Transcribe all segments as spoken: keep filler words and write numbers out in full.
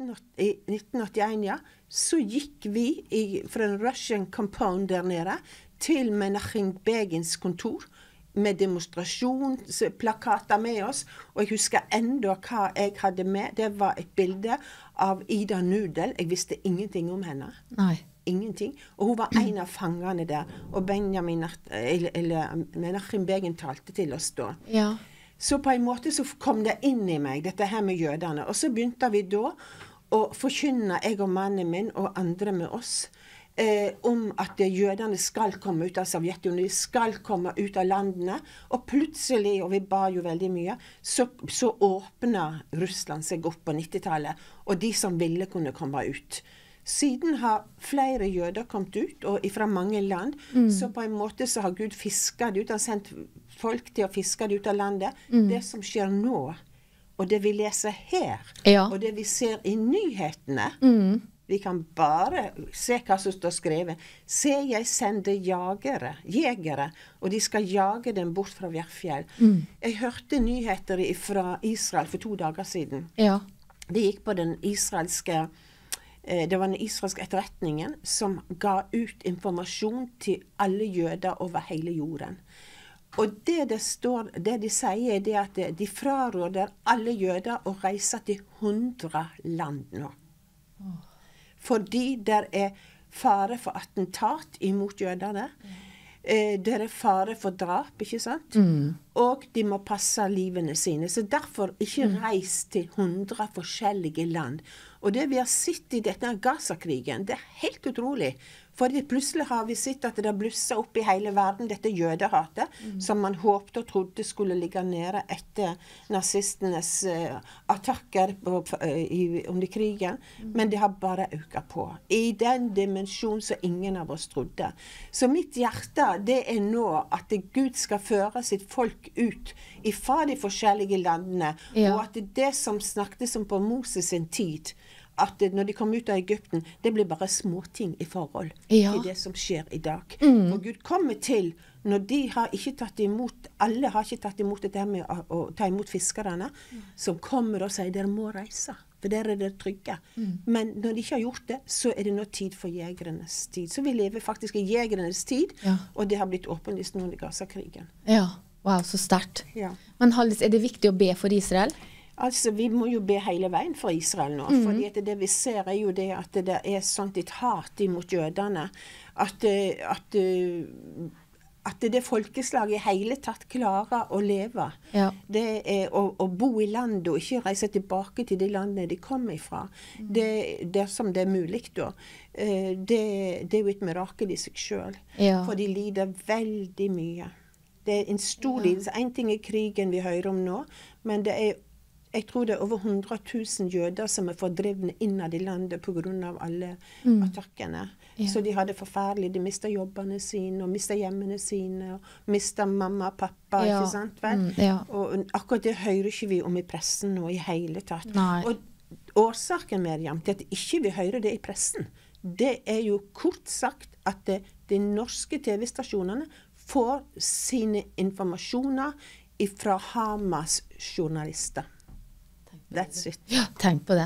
nitten åttien, ja, så gikk vi i, fra en Russian compound der nede til Menachem Begins kontor med demonstrasjonsplakater med oss, og jeg husker enda hva jeg hadde med. Det var et bilde av Ida Nudel. Jeg visste ingenting om henne. Nei. Ingenting. Og hun var en av fangene der, og Benjamin, eller, eller Menachem Begin talte til oss da. Ja. Så på en måte så kom det inn i meg, dette her med jødene. Og så begynte vi da å forkynne, jeg og mannen min og andre med oss, eh, om at jødene skal komme ut av Sovjetunionen, skal komme ut av landene. Og plutselig, og vi ba jo veldig mye, så, så åpnet Russland seg opp på nittitallet, og de som ville kunne komme ut. Siden har flere jøder kommet ut, og fra mange land, mm. så på en måte så har Gud fisket ut, han har sendt folk til å fiske det ut av landet. Mm. Det som skjer nå, og det vi leser her, ja. Og det vi ser i nyhetene, mm. vi kan bare se hva som står skrevet. Se, jeg sender jagere, jegere, og de skal jage dem bort fra Verfjell. Mm. Jeg hørte nyheter fra Israel for to dager siden. Ja. Det gikk på den israelske Det var den israelske etterretningen som ga ut informasjon til alle jøder over hele jorden. Og det det står, det de sier er det at de fraråder alle jøder å reise til hundre land nå. Fordi der er fare for attentat imot jøderne. Eh, det er fare for drap, ikke sant? Mm. Og de må passe livene sine. Så derfor ikke reis til hundre forskjellige land. Og det vi har sett i dette Gaza-krigen, det er helt utrolig. For plutselig har vi sett at det blusset opp i hele verden, dette jødehatet, mm. som man håpte og trodde skulle ligge nede etter nazistenes uh, attakker på, uh, i, under krigen. Mm. Men det har bare økt på. I den dimensjon som ingen av oss trodde. Så mitt hjerte, det er nå at Gud skal føre sitt folk ut fra de forskjellige landene, ja. Og at det som snakket om på Moses sin tid, at når de kom ut av Egypten, det blir bare småting i forhold ja. Til det som skjer i dag. Mm. For Gud kommer til, når de har ikke tatt imot, alle har ikke tatt imot dette med å, å ta imot fiskerne, mm. som kommer og sier, dere må reise, for der er dere trygge. Mm. Men når de ikke har gjort det, så er det nå tid for jegernes tid. Så vi lever faktisk i jegernes tid, ja. Og det har blitt åpenlyst nå i Gaza-krigen. Ja, wow, så sterkt. Ja. Men Hallis, er det viktig å be for Israel? Altså, vi må jo be hele veien for Israel nå, mm. fordi at det vi ser er jo det at det er sånt et hat imot jødene, at, at, at det folkeslaget i hele tatt klarer å leve. Ja. Det er å, å bo i landet og ikke reise tilbake til de landene de kommer ifra. Mm. Det, det som det er mulig da. Det, det er jo et mirakel i seg selv, ja. For de lider veldig mye. Det er en stor ja. Lidelse. En ting er krigen vi hører om nå, men det er Jeg tror det er over hundre tusen jøder som er fordrivne innad i landet på grunn av alle mm. attakkene. Ja. Så de hadde forferdelig, de mistet jobbene sine, og mistet hjemmene sine, og mistet mamma og pappa, ja. Ikke sant vel? Mm, ja. Og akkurat det hører ikke vi om i pressen nå i hele tatt. Nei. Og årsaken, Miriam, til at ikke vi hører det i pressen, det er jo kort sagt at det, de norske tv-stasjonene får sine informasjoner fra Hamas-journalister. That's it. Ja, tenk på det.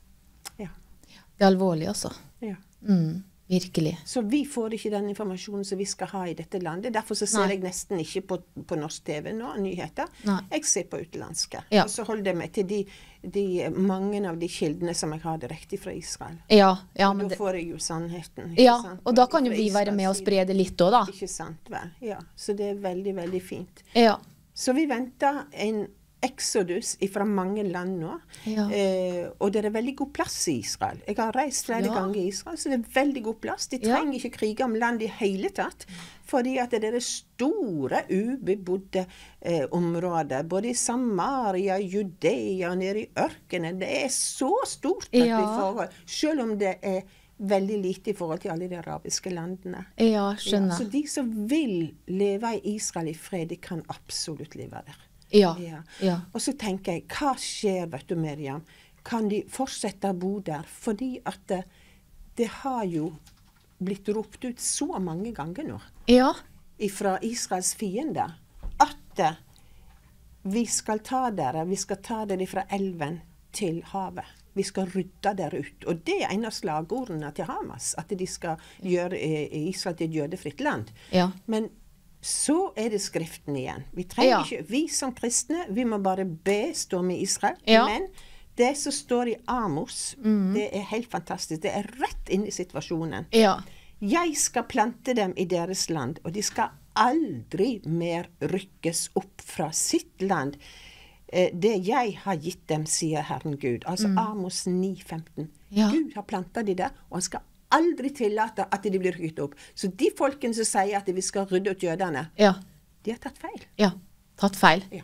Ja. Det er alvorlig også. Ja. Mm, virkelig. Så vi får ikke den informasjonen som vi skal ha i dette landet. Derfor så ser Nei. Jeg nesten ikke på, på norsk TV nå, nyheter. Nei. Jeg ser på utenlandske. Ja. Og så holder jeg meg til de, de, mange av de kildene som jeg har direkte fra Israel. Ja, ja. Og men da får jeg jo sannheten. Ja, sant? Og da kan jo vi være med og spre det litt også, da. Ikke sant, vel? Ja, så det er veldig, veldig fint. Ja. Så vi venter en exodus fra mange land nå, ja. eh, og det er veldig god plass i Israel. Jeg har reist flere ja. Ganger i Israel, så det er veldig god plass. De trenger ja. Ikke krige om land i hele tatt, fordi at det er store ubebodde eh, områder, både i Samaria, Judea, nede i ørkenen. Det er så stort at ja. Vi får, selv om det er veldig lite i forhold til alle de arabiske landene. Ja, skjønner. Ja, så de som vil leve i Israel i fred, de kan absolutt leve der. Ja, ja. ja. Og så tenker jeg, hva skjer, vet du, Miriam? Kan de fortsette å bo der? Fordi at det, det har jo blitt ropt ut så mange ganger nå. Ja. Fra Israels fiender. At vi skal ta dere, vi skal ta dere fra elven til havet. vi skal rydde der ut. Og det er en av slagordene til Hamas, at de skal gjøre Israel til et jødefritt land. Ja. Men så er det skriften igjen. Vi trenger Ja. ikke, vi som kristne, vi må bare be, stå med Israel. Ja. Men det som står i Amos, Mm. det er helt fantastisk. Det er rett inn i situasjonen. Ja. Jeg skal plante dem i deres land, og de skal aldri mer rykkes opp fra sitt land. Eh, det jeg har gitt dem, sier Herren Gud. Altså Amos ni femten. Ja. Gud har plantet de der, og han skal aldri tillate at de blir rykket opp. Så de folkene som sier at vi skal rydde ut jødene, Ja. de har tatt feil. Ja. Tatt feil. Ja.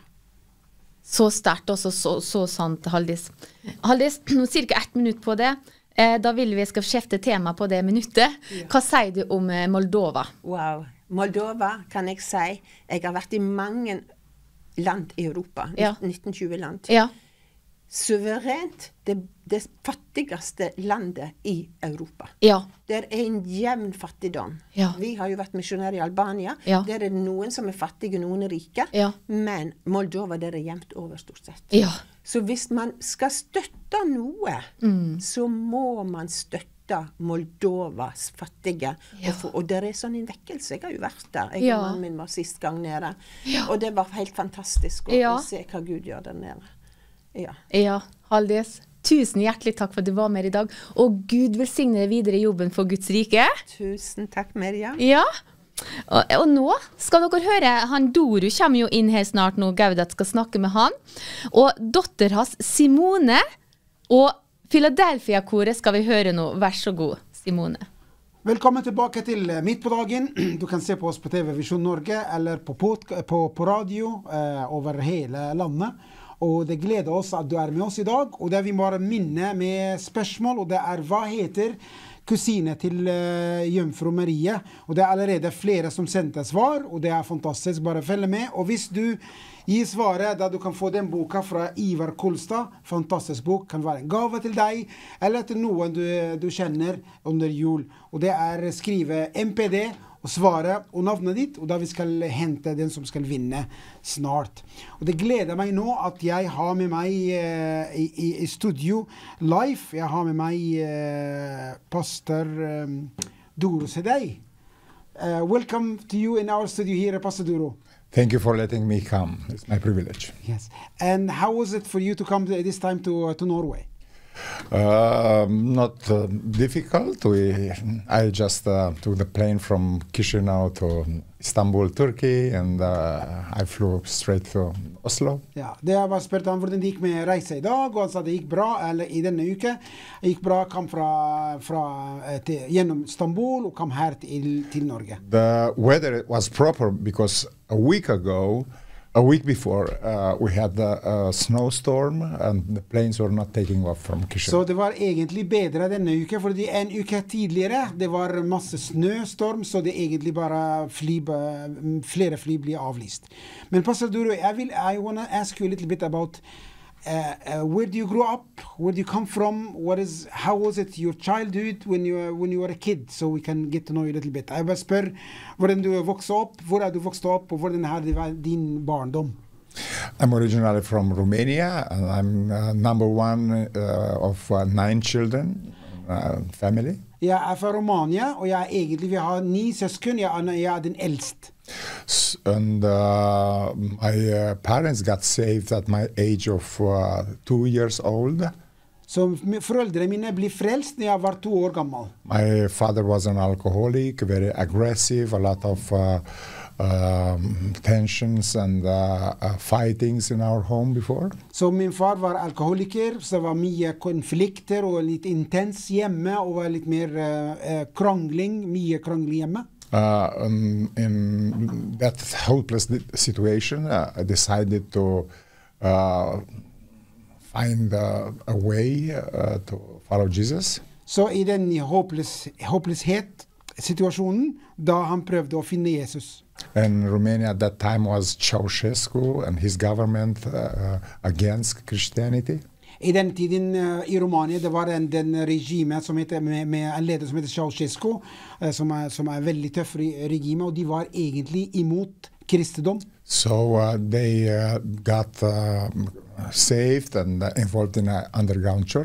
Så sterkt og så, så, så sant, Haldis. Haldis, nå cirka ett minutt på det. Eh, da vil vi skal skifte tema på det minuttet. Hva sier du om eh, Moldova? Wow. Moldova, kan jeg si. Jeg har vært i mange land i Europa. Ja. nitten tjue land. Ja. Suverent det, det fattigste landet i Europa. Ja. Det er en jevn fattigdom. Ja. Vi har jo vært misjonærer i Albania. Ja. Der er det noen som er fattige, noen er rike. Ja. Men Moldova, der er jevnt over stort sett. Ja. Så hvis man skal støtte noe, så må man støtte Moldovas fattige. Ja. Og, for, og der er sånn en vekkelse. Jeg har jo vært der. Jeg Ja. og mannen min var sist gang nede. Ja. Og det var helt fantastisk å, Ja. å se hva Gud gjør der nede. Ja. Ja, Haldis. Tusen hjertelig takk for at du var med i dag. Og Gud velsigne deg videre i jobben for Guds rike. Tusen takk, Miriam. Ja. Og, og nå skal dere høre, han Doru kommer jo inn her snart nå, Gaudat skal snakke med han. Og dotter hans Simone og Philadelphia-koret skal vi høre nå. Vær så god, Simone. Velkommen tilbake til Midt på dagen. Du kan se på oss på T V Visjon Norge eller på, på, på radio eh, over hele landet. Og det gleder oss at du er med oss i dag. Og det vi bare minne med spørsmål, og det er hva heter kusine til uh, Jomfru Marie. Og det er allerede flere som sendte svar, og det er fantastisk. Bare følg med. Og hvis du gir svaret, da du kan få den boka fra Ivar Kolstad, fantastisk bok, kan være en gave til deg, eller til noen du, du kjenner under jul. Og det er skrive M P D, og svare og navnet ditt, og da vi skal hente den som skal vinne snart. Og det gleder meg nå at jeg har med meg uh, i, i studio live, jeg har med meg uh, pastor um, Doro Sedei. Uh, welcome to you in our studio here, Pastor Doro. Thank you for letting me come. It's my privilege. Yes. And how was it for you to come this time to, uh, to Norway? Uh, not uh, difficult. We, I just uh, took the plane from Chisinau to Istanbul, Turkey, and uh, I flew straight to Oslo. Ja, det har bare spurt han hvordan det gikk med reise i dag, og han sa det gikk bra, eller i denne uke. Det gikk bra, kom fra, fra, til, gjennom Istanbul og kom her til, til Norge. The weather was proper because a week ago, a week before, uh, we had a, a snowstorm and the planes were not taking off from Chisinau. Så det var egentlig bedre denne uke, fordi en uke tidligere, det var masse snøstorm, så det egentlig bare fly, flere fly blir avlyst. Men Pastor Doro, I, will, I want to ask you a little bit about uh, uh, where do you grow up? Where do you come from? What is, how was it your childhood when you, were, when you were a kid? So we can get to know you a little bit. Jeg bare spør hvordan du vokste opp, hvor er du vokst opp, og hvordan er din barndom? I'm originally from Romania, and I'm uh, number one uh, of uh, nine children, uh, family. Jeg er fra Romania, og jeg er egentlig, vi har ni søsken, jeg er, jeg er den eldst. And uh, my uh, parents got saved at my age of uh, two years old. Så foreldrene mine ble frelst når jeg var to år gammel. My father was an alcoholic, very aggressive, a lot of uh, um, tensions and uh, uh, fightings in our home before. Så min far var alkoholiker, så det var mye konflikter og litt intens hjemme, og var litt mer uh, krangling, mye krangling hjemme. Uh, um, in that hopeless situation, uh, I decided to uh, find uh, a way uh, to follow Jesus. Så i den håpløs, håpløshet situasjonen, da han prøvde å finne Jesus. And Romania at that time was Ceausescu and his government uh, against Christianity. I den tiden uh, i Romania, det var en, den regimet som heter, med, med en leder som heter Ceausescu, uh, som, er, som er veldig tøff regime, og de var egentlig imot kristendom. So uh, they uh, got uh, saved and uh, involved in an underground church.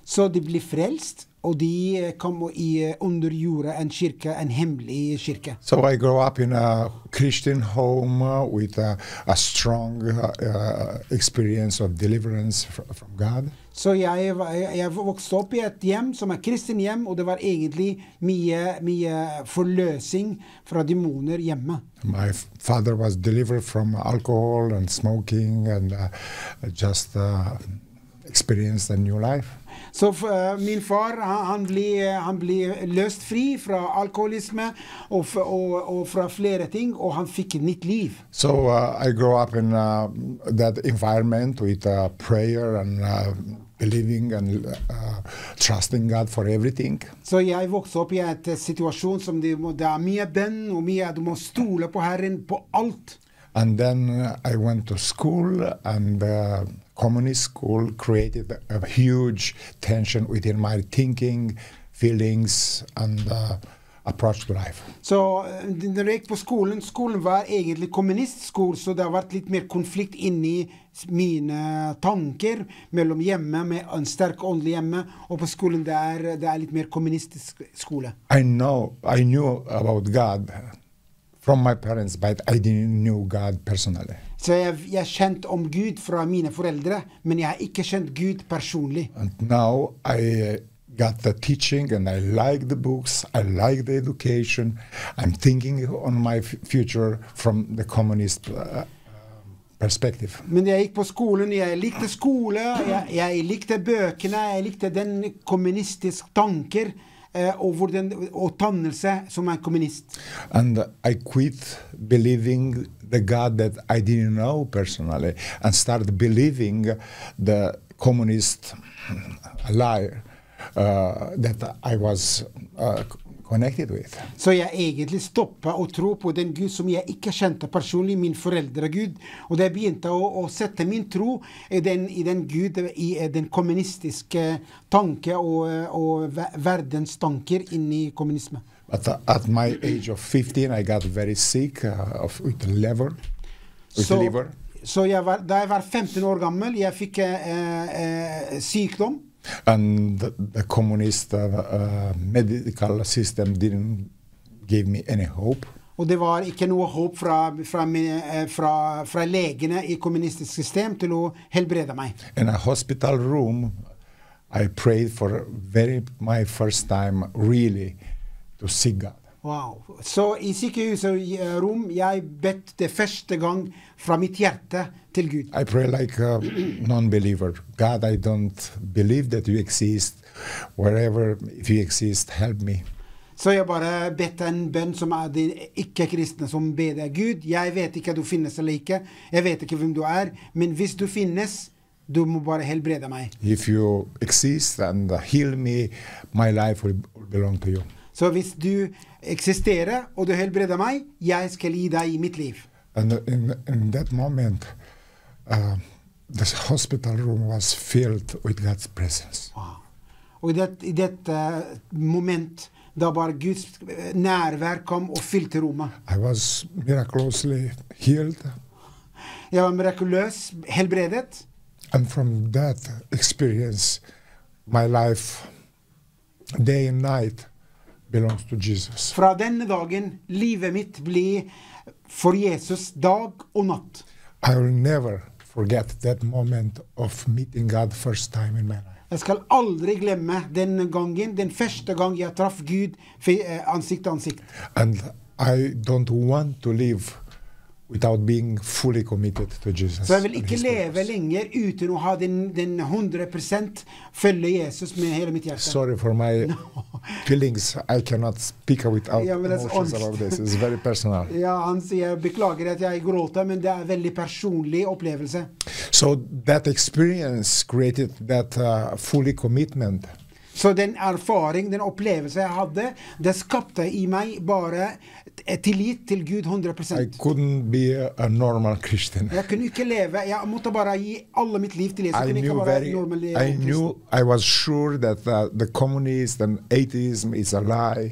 Så de blir frelst, og de kom i under jorda en kirke, en hemmelig kirke. So I grew up in a Christian home uh, with a, a strong uh, uh, experience of deliverance fr from God. Så jeg, jeg vokste opp i et hjem som er kristen hjem, og det var egentlig mye, mye forløsing fra demoner hjemme. My f- father was delivered from alcohol and smoking and uh, just uh, experienced a new life. Så uh, min far, han, han ble, han ble løst fri fra alkoholisme og, f- og, og fra flere ting, og han fikk et nytt liv. So uh, I grew up in uh, that environment with uh, prayer and uh, believing and uh, trusting God for everything. Så jeg vokste opp i et uh, situasjon som det, må, det er mye bønn, og mye, du må stole på Herren på alt. And then uh, I went to school, and uh, communist school created a huge tension within my thinking, feelings, and uh, approach to life. Så uh, når jeg gikk på skolen, skolen var egentlig kommunistskole, så det har vært litt mer konflikt inni mine tanker mellom hjemme, med en sterk åndelig hjemme, og på skolen det er, det er litt mer kommunistisk skole. I know, I knew about God from my parents, but I didn't know God personally. Så jeg, jeg kjent om Gud fra mine foreldre, men jeg har ikke kjent Gud personlig. And now I got the teaching, and I like the books, I like the education. I'm thinking on my f- future from the communist uh, perspective. Men jeg gikk på skolen, jeg likte skole, jeg, jeg likte bøkene, jeg likte den kommunistiske tanker, eh, og, hvor den, og tannelse som en kommunist. And I quit believing the God that I didn't know personally and started believing the communist lie uh, that I was uh, connected with. Så jeg egentlig stoppet å tro på den Gud som jeg ikke kjente personlig, min foreldre Gud, og det begynte å, å sette min tro i den, i den Gud, i den kommunistiske tanke og, og ver- verdens tanker inn i kommunisme. But uh, at my age of fifteen, I got very sick uh, of, with liver. With Så, liver. så jeg var, da jeg var femten år gammel, jeg fikk eh, eh, sykdom, And the, the communist uh, uh, medical system didn't give me any hope. og det var ikke noe håp fra, fra, min- eh, fra, fra legene i kommunistisk system til å helbrede meg. In a hospital room, I prayed for very my first time really to seek God. Wow. Så i sykehusrom, jeg bedt det første gang fra mitt hjerte til Gud. I pray like a non-believer. God, I don't believe that you exist. Wherever, if you exist, help me. Så jeg bare bedt en bønn som er de ikke-kristne som ber deg. Gud, jeg vet ikke at du finnes eller ikke. Jeg vet ikke hvem du er. Men hvis du finnes, du må bare helbrede meg. If you exist and heal me, my life will belong to you. Så hvis du eksisterer, og du helbreder meg, jeg skal gi deg mitt liv. And in, in that moment, uh, the hospital room was filled with God's presence. Wow. Og i det, i det uh, moment, da bare Guds eh, nærvær kom og fylte rommet. I was miraculously healed. Jeg var mirakuløs, helbredet. And from that experience, my life, day and night, belongs to Jesus. Fra denne dagen, livet mitt blir for Jesus dag og natt. I will never forget that moment of meeting God first time in my life. Jeg skal aldri glemme den gangen, den første gang jeg traff Gud fe- eh, ansikt til ansikt. And I don't want to live without being fully committed to Jesus. Så jeg vil and ikke his leve purpose. lenger uten å ha den, den hundre prosent følge Jesus med hele mitt hjerte. Sorry for my feelings. I cannot speak without Ja, men det er så emotions honest. about this. It's very personal. Ja, han sier, beklager at jeg gråter, men det er en veldig personlig opplevelse. So that experience created that uh, fully commitment. Så den erfaring, den opplevelse jeg hadde, det skapte i meg bare et tillit til Gud hundre I prosent. couldn't be a, a normal Christian. Jeg kunne ikke leve, jeg måtte bare gi alle mitt liv til Jesus. Jeg I kunne ikke knew bare very, normale I knew, I was sure that uh, the communist and atheism is a lie.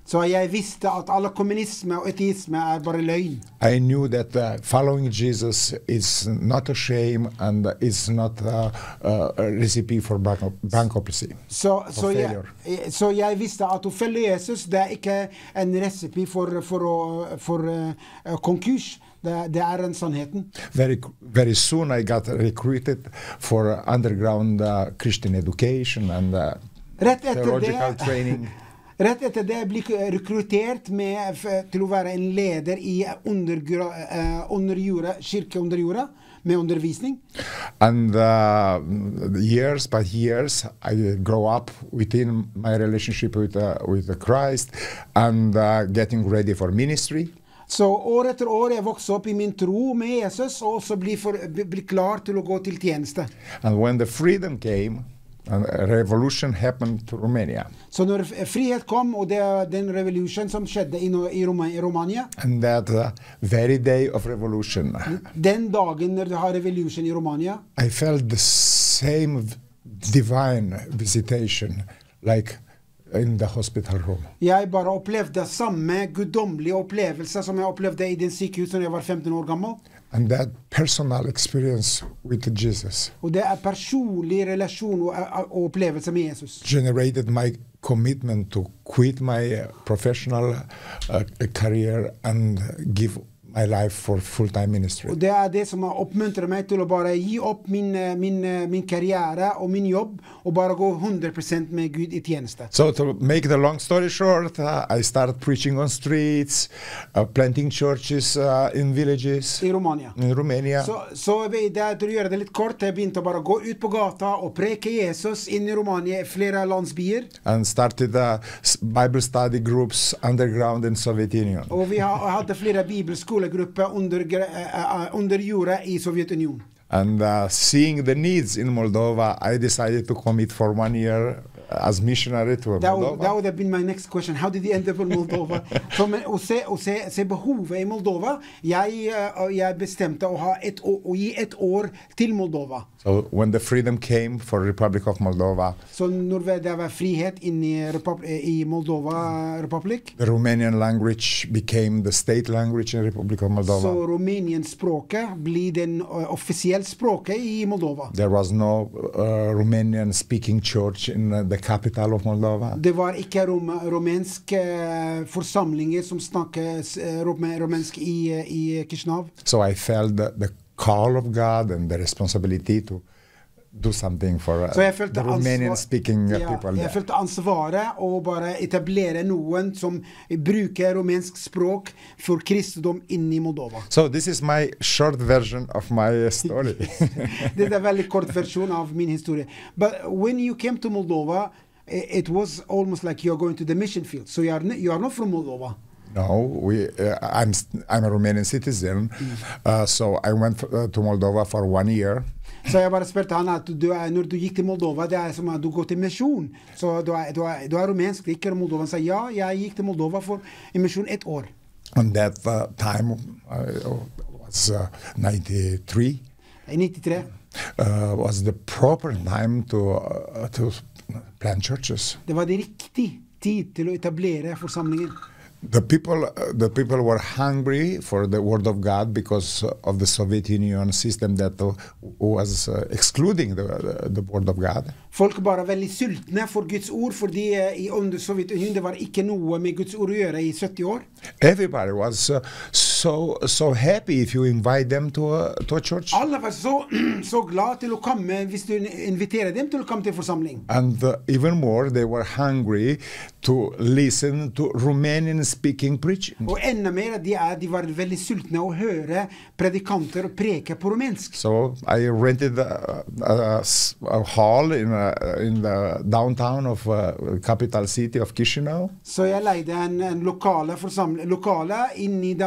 Så jeg visste at all kommunisme og ateisme er bare løgn. I knew that uh, following Jesus is not a shame and is not uh, uh, a recipe for bank- bankruptcy. Så, så, jeg, failure. så jeg visste at å følge Jesus, det er ikke en recipe for, for, å, for uh, konkurs. Det, det er en sannheten. Very, very soon I got recruited for underground uh, Christian education and uh, Rett etter theological det, training. rett etter det ble jeg rekruttert med, f- til å være en leder i undergra, uh, underjorda, kirke under jorda, med undervisning. And uh, years by years, I grow up within my relationship with uh, with Christ and uh, getting ready for ministry. Så år etter år jeg vokste opp i min tro med Jesus, og også bli, for, bli klar til å gå til tjeneste. And when the freedom came, and a revolution happened to Romania. Så når f- frihet kom, og det er den revolution som skjedde i, no- i, Roma, i Romania, And that uh, very day of revolution, den dagen når du har revolution i Romania, I felt the same v- divine visitation like in the hospital room. jeg bare opplevde samme guddommelige opplevelse som jeg opplevde i den sykehus når jeg var femten år gammel. And that personal experience with Jesus Og det er personlig relasjon og, og opplevelse med Jesus. generated my commitment to quit my uh, professional uh, career and give my life for full-time ministry. Og det er det som har oppmuntret meg til å bare gi opp min, eh, min, eh, min karriere og min jobb, og bare gå hundre prosent med Gud i tjeneste. So to make the long story short, uh, I started preaching on streets, uh, planting churches uh, in villages I Romania. in Romania. Så, så ved det, til å gjøre det litt kort, jeg begynte å bare gå ut på gata og preke Jesus inn i Romania i flere landsbyer. And started uh, s- Bible study groups underground in Soviet Union. Og vi har, hadde flere bibelskolegrupper under, gre- eh, eh, under jorda i Sovjetunionen. And uh, seeing the needs in Moldova, I decided to commit for one year as missionary to That would, Moldova. that would have been my next question. How did you end up in Moldova? Så, men, å, se, å se, se behovet i Moldova. Jeg, eh, jeg bestemte å, ha et, å, å gi et år til Moldova. So when the freedom came for Republic of Moldova, Så når det var frihet inn i, Repub i Moldova Republic, the Romanian language became the state language in Republic of så Moldova. Romanian-språket blir den uh, offisielle språket i Moldova. There was no uh, Romanian speaking church in uh, the capital of Moldova. Det var ikke rom romenske uh, forsamlinger som snakket uh, rom romensk i, uh, i Kishinev. So I felt the, the call of God and the responsibility to do something for uh, Så jeg følte the Romanian speaking uh, ja, people jeg there. følte ansvaret å bare etablere noen som bruker romensk språk for kristendom inn i Moldova. So this is my short version of my story. Det er en veldig kort versjon av min historie. But when you came to Moldova, i- it was almost like you're going to the mission field. So you are, n- you are not from Moldova. No, we. Uh, I'm st- I'm a Romanian citizen, uh, so I went f- uh, to Moldova for one year. Så jeg bare spurte han at du er, når du gikk til Moldova, det er som at du går til misjon. Så du er, du er, du er romensk, det er ikke Moldova. Han sa ja, jeg gikk til Moldova for en misjon ett år. And that uh, time uh, was uh, ninety-three. I nittitre. Uh, was the proper time to uh, to plant churches. Det var det riktig tid til å etablere forsamlingen. The people, uh, the people were hungry for the word of God because of the Soviet Union system that uh, was uh, excluding the, the, the word of God. Folk bare er veldig sultne for Guds ord, fordi eh, i under Sovjetunionen det var ikke noe med Guds ord å gjøre i sytti år. Everybody was uh, so so happy if you invite them to a, to a church. Alle var så, så glad til å komme hvis du inviterer dem til å komme til forsamling. And uh, even more, they were hungry to listen to Romanian-speaking preaching. Og enda mer, de, er, de var veldig sultne å høre predikanter preke på romensk. So I rented a, a, s- a hall in a, in the downtown of uh, capital city of Chisinau. Så jeg leide en, en lokale, forsamling, lokale inn i downtown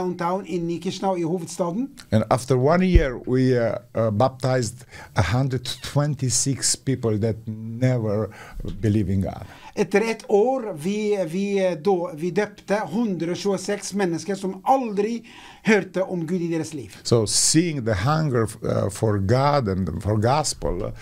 inn i Chisinau, i hovedstaden. And after one year, we uh, uh, baptized one hundred twenty-six people that never believe in God. Etter et år vi, vi, då, vi døpte one hundred twenty-six mennesker som aldri hørte om Gud i deres liv. So seeing the hunger uh, for God and for gospel, uh,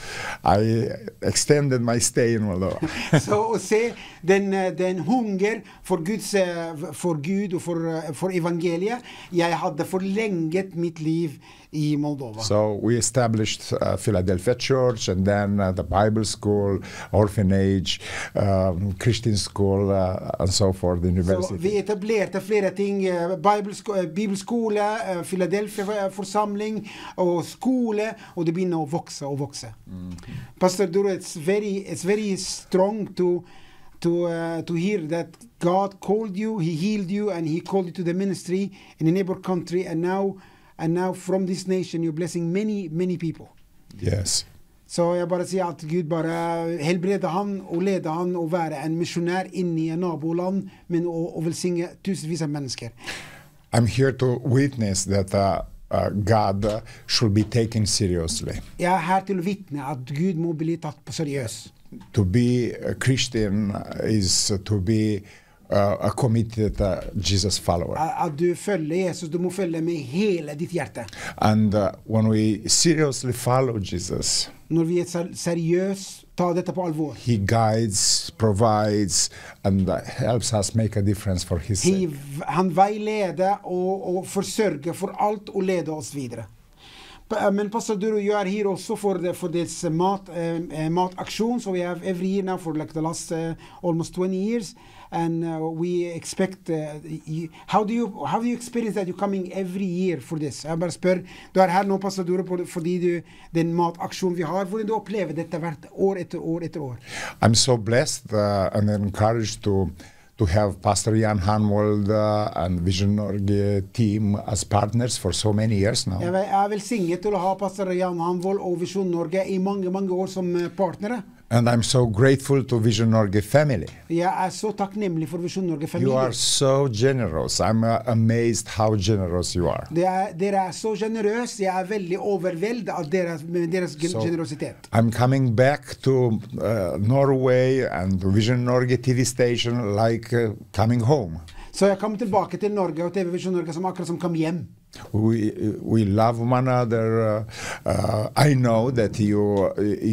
I extended my stay in Moldova. Så å se den, den hunger for, Guds, for Gud og for, for evangeliet, jeg hadde forlenget mitt liv i Moldova. So we established uh, Philadelphia Church, and then uh, the Bible school, orphanage, um, Christian school, uh, and so forth, the Så university. vi etablerte flere ting, uh, bibelsko bibelskole, uh, Philadelphia forsamling, og skole, og det begynner å vokse og vokse. Mm-hmm. Pastor Duro, it's very, it's very strong to To, uh, to hear that God called you, He healed you, and He called you to the ministry in a neighbor country, and now, and now from this nation you're blessing many, many people. Yes. Så jeg bare sier at Gud bare helbreder han og leder han å være en misjonær inn i en naboland, men å, å velsigne tusenvis av mennesker. I'm here to witness that uh, uh, God uh, should be taken seriously. Jeg er her til å vitne at Gud må bli tatt på seriøs. To be a Christian is to be uh, a committed uh, Jesus follower. At du følger Jesus, du må følge med hele ditt hjerte. And uh, when we seriously follow Jesus, Når vi er seriøs, ta dette på alvor. He guides, provides, and uh, helps us make a difference for His He, sake. han veileder og, og forsørger for alt og leder oss videre. Men Pastor Duro, you are here also for the, for this uh, mat uh, mat action. So we have every year now for like the last uh, almost twenty years, and uh, we expect. Uh, you, how do you how do you experience that you coming every year for this? Jeg bare spør. Du er her nå, Pastor Duro, fordi du den mataksjonen vi har. Hvordan du opplever dette hvert år etter år etter år? I'm so blessed uh, and encouraged to. to have Pastor Jan Hanvold uh, and Vision Norge team as partners for so many years now. Jeg er velsignet til å ha Pastor Jan Hanvold og Vision Norge i mange, mange år som partnere. And I'm so grateful to Vision Norge family. Jeg er så takknemlig for Vision Norge You familie. are so generous. I'm uh, amazed how generous you are. Det er, dere er så generøse. Jeg er veldig overveldet av deres, med deres gen- So, generositet. I'm coming back to uh, Norway and to Vision Norge T V station like uh, coming home. Så jeg kom tilbake til Norge og T V Vision Norge som akkurat som kom hjem. We we love one another. Uh, uh, I know that you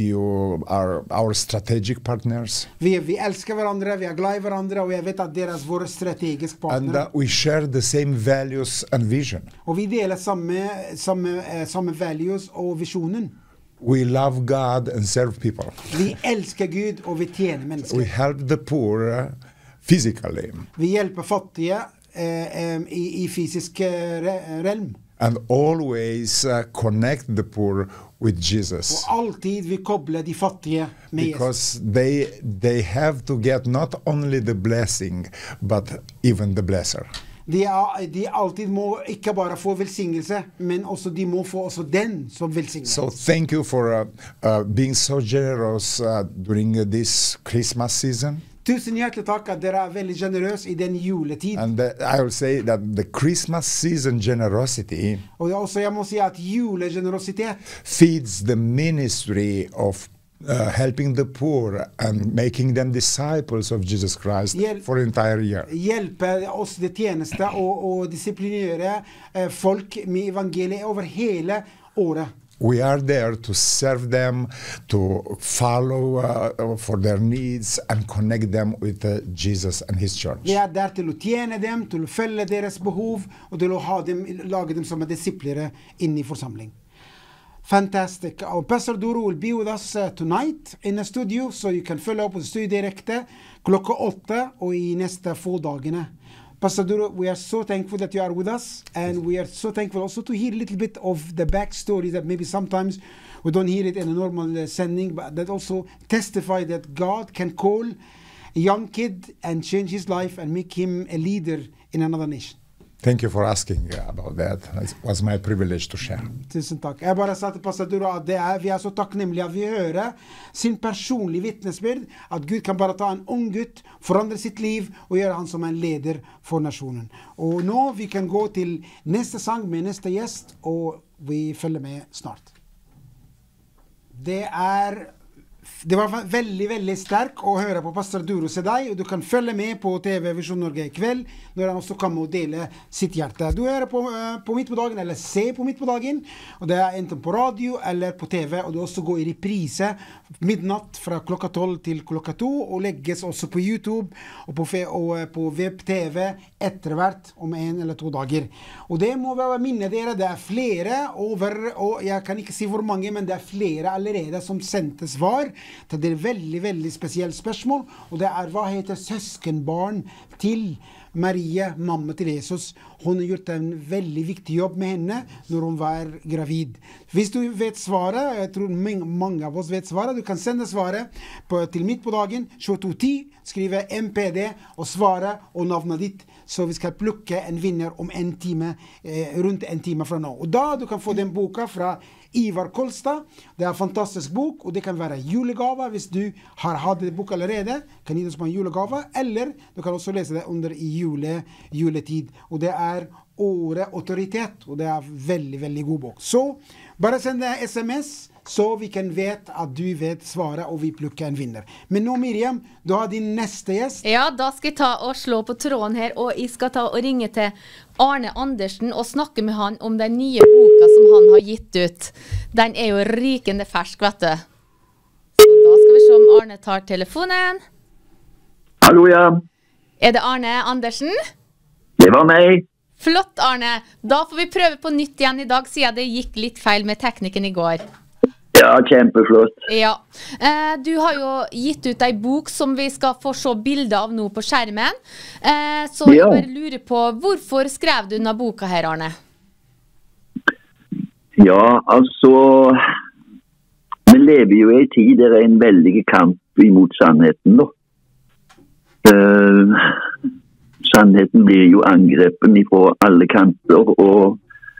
you are our strategic partners, Vi, vi elsker hverandre, vi er glad i hverandre, og jeg vet at dere er våre strategiske and partnere. uh, we share the same values and vision. Og vi deler samme, samme, eh, samme values og visjonen. We love God and serve people. Vi elsker Gud, og vi tjener We mennesker. help the poor uh, physically, Vi hjelper fattige eh, eh, i, i fysisk eh, re- realm. and always uh, connect the poor with Jesus. Og alltid vi kobler de fattige med Jesus. Because they they have to get not only the blessing, but even the blesser. De, er, de alltid må ikke bare få velsignelse, men også de må få også den som velsigner. So thank you for uh, uh, being so generous uh, during uh, this Christmas season. Tusen hjertelig takk at dere er veldig generøse i den juletid. And uh, I will say that the Christmas season generosity Og det er også, jeg må si at julegenerositet feeds the ministry of uh, helping the poor and making them disciples of Jesus Christ Hjel- for the entire year. hjelper oss det tjeneste og, og disiplinere eh, folk med evangeliet over hele året. We are there to serve them, to follow uh, for their needs and connect them with uh, Jesus and His church. Vi er der til å tjene dem, til å følge deres behov, og til å ha dem, lage dem som disiplere inn i forsamling. Fantastic. Our Pastor Duro will be with us uh, tonight in the studio, so you can follow up with studio direkte klokka åtte og i neste få dagene. Pastor Duro, we are so thankful that you are with us, and we are so thankful also to hear a little bit of the backstory that maybe sometimes we don't hear it in a normal uh, sending, but that also testify that God can call a young kid and change his life and make him a leader in another nation. Thank you for asking about that. It was my privilege to share. Tusen takk. Jeg bare sa til pastor Duro at det er, vi er så takknemlige at vi hører sin personlige vittnesbyrd, at Gud kan bare ta en ung gutt, forandre sitt liv og gjøre han som en leder for nasjonen. Og nå vi kan gå til neste sang med neste gjest, og vi følger med snart. Det er Det var veldig, veldig sterk å høre på pastor Duro Sedai, og du kan følge med på T V Visjon Norge i kveld, når han også kommer og deler sitt hjerte. Du hører på, uh, på Midt på dagen, eller se på Midt på dagen, og det er enten på radio eller på T V, og det også går i reprise midnatt fra klokka tolv til klokka to, og legges også på YouTube og på, og på web-TV etter hvert om en eller to dager. Og det må være minne dere, det er flere over, og jeg kan ikke si hvor mange, men det er flere allerede som sendte svar til det veldig, veldig spesielle spørsmål, og det er hva heter søskenbarn til Marie, mamma til Jesus. Hun har gjort en veldig viktig jobb med henne når hun var gravid. Hvis du vet svaret, jeg tror mange av oss vet svaret, du kan sende svaret på, til Midt på dagen, tjueto ti, skrive M P D og svaret og navnet ditt, så vi skal plukke en vinner om en time, eh, rundt en time fra nå. Og da du kan få den boka fra Ivar Kolstad. Det er en fantastisk bok, og det kan være julegave hvis du har hatt det bok allerede, kan gi det som en julegave, eller du kan også lese det under i jule, juletid. Og det er Året Autoritet, og det er veldig, veldig god bok. Så bare send deg S M S, så vi kan vet at du vet svaret, og vi plukker en vinner. Men nå, Miriam, du har din neste gjest. Ja, da skal jeg ta og slå på tråden her, og jeg skal ta og ringe til Arne Andersen og snakke med han om den nye boka som han har gitt ut. Den er jo rikende fersk, vet du. Så da skal vi se om Arne tar telefonen. Hallo, ja. Er det Arne Andersen? Det var meg. Flott, Arne. Da får vi prøve på nytt igjen i dag, siden det gikk litt feil med teknikken i går. Ja, kjempeflott. Ja. Eh, du har jo gitt ut en bok som vi skal få se bilder av nå på skjermen. Eh, så Ja. jeg bare lurer på, hvorfor skrev du denne boka her, Arne? Ja, altså, vi lever jo i en tid der er en veldig kamp imot sannheten, da. Eh, sannheten blir jo angrepen fra alle kanter, og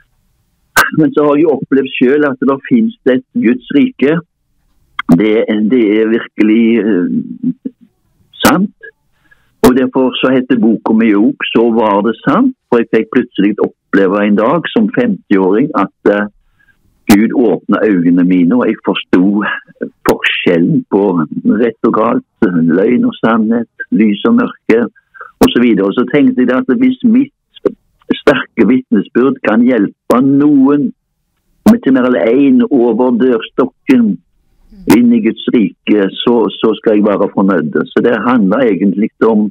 men så har jeg opplevd selv at det finnes et Guds rike. Det, det er virkelig uh, sant. Og derfor så heter boken min jo Så var det sant. For jeg fikk plutselig oppleve en dag som femti-åring at uh, Gud åpnet øynene mine, og jeg forstod forskjellen på rett og galt, løgn og sannhet, lys og mørke, og så videre. Og så tenkte jeg at hvis mitt sterke vittnesbyrd kan hjelpe noen med til mer eller en over dørstokken inn i Guds rike, så, så skal jeg være fornøyd. Så det handler egentlig om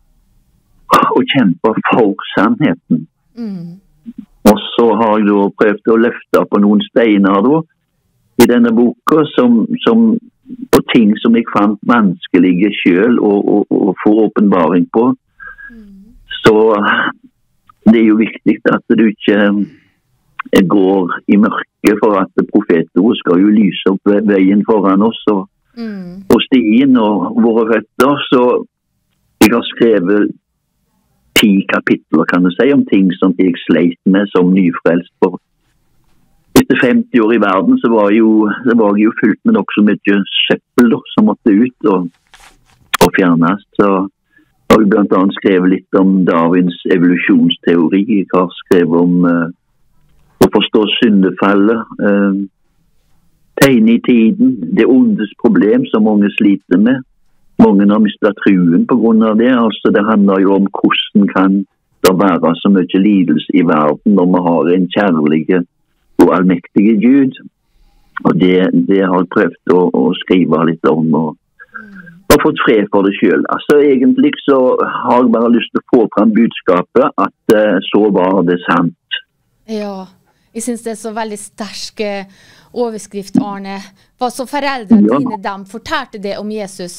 å kjempe for sannheten. Mm. Og så har jeg da prøvd å løfte på noen steiner da, i denne boka, som, som på ting som jeg fant vanskelige selv å, å, å få åpenbaring på. Mm. Så det er jo viktig at du ikke går i mørke, for at profetord skal jo lyse opp veien foran oss og, Mm. og stien og våre føtter. Så jeg har skrevet ti kapitler, kan du si, om ting som jeg sleit med som nyfrelst. For etter femti år i verden så var, jo, det var jo fullt med nok så mye søppel da, som måtte ut og, og fjernes. Så jeg har blant annet skrevet litt om Darwins evolusjonsteori. Jeg har skrevet om uh, å forstå syndefallet, uh, tegn i tiden, det ondes problem som mange sliter med. Mange har mistet truen på grunn av det. Altså, det handler jo om hvordan kan det være så mye lidelse i verden når vi har en kjærlig og allmektige Gud. Og det, det har jeg prøvd å, å skrive litt om og har fått fred for det selv. Altså, egentlig så har jeg bare lyst til å få frem budskapet at uh, så var det sant. Ja, jeg synes det er så veldig sterk eh, overskrift, Arne. Hva så foreldrene Ja. dine, dem fortalte det om Jesus?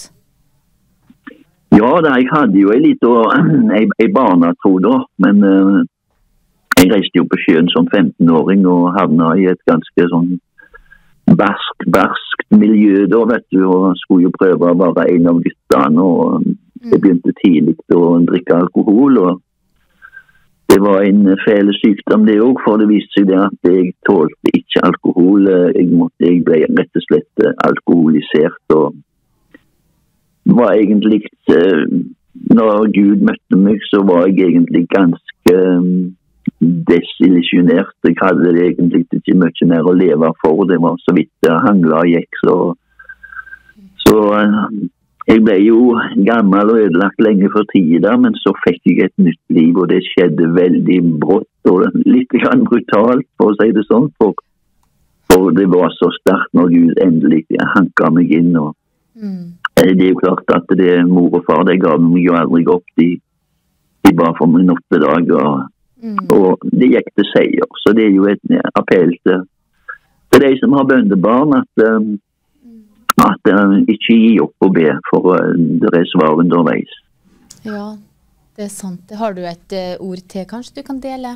Ja, da, jeg hadde jo en liten en, en barnetro da, men uh, jeg reiste jo på sjøen som femten-åring og havnet i et ganske sånn barsk, barskt miljø da, vet du, og skulle jo prøve å være en av guttene, og jeg begynte tidlig å drikke alkohol, og det var en fæl sykdom det også, for det viste seg det at jeg tålte ikke alkohol. Jeg, måtte, jeg ble rett og slett alkoholisert, og var egentlig, når Gud møtte meg, så var jeg egentlig ganske desillusjonert. Jeg hadde egentlig ikke mye mer å leve for. Det var så vidt det hangla og gikk, så, så jeg ble jo gammel og ødelagt lenge for tida, men så fikk jeg et nytt liv, og det skjedde veldig brått og litt grann brutalt, for å si det sånn, for, for det var så sterkt når Gud endelig hanka meg inn. Og mm. Det er jo klart at det mor og far, det gav meg jo aldri opp. De, de ba for meg åtte dager, mm. og det gikk til seier. Så det er jo et appell til, til de som har bøndebarn, at um, at uh, ikke gi opp og be, for uh, det er svar underveis. Ja, det er sant. Har du et uh, ord til, kanskje du kan dele?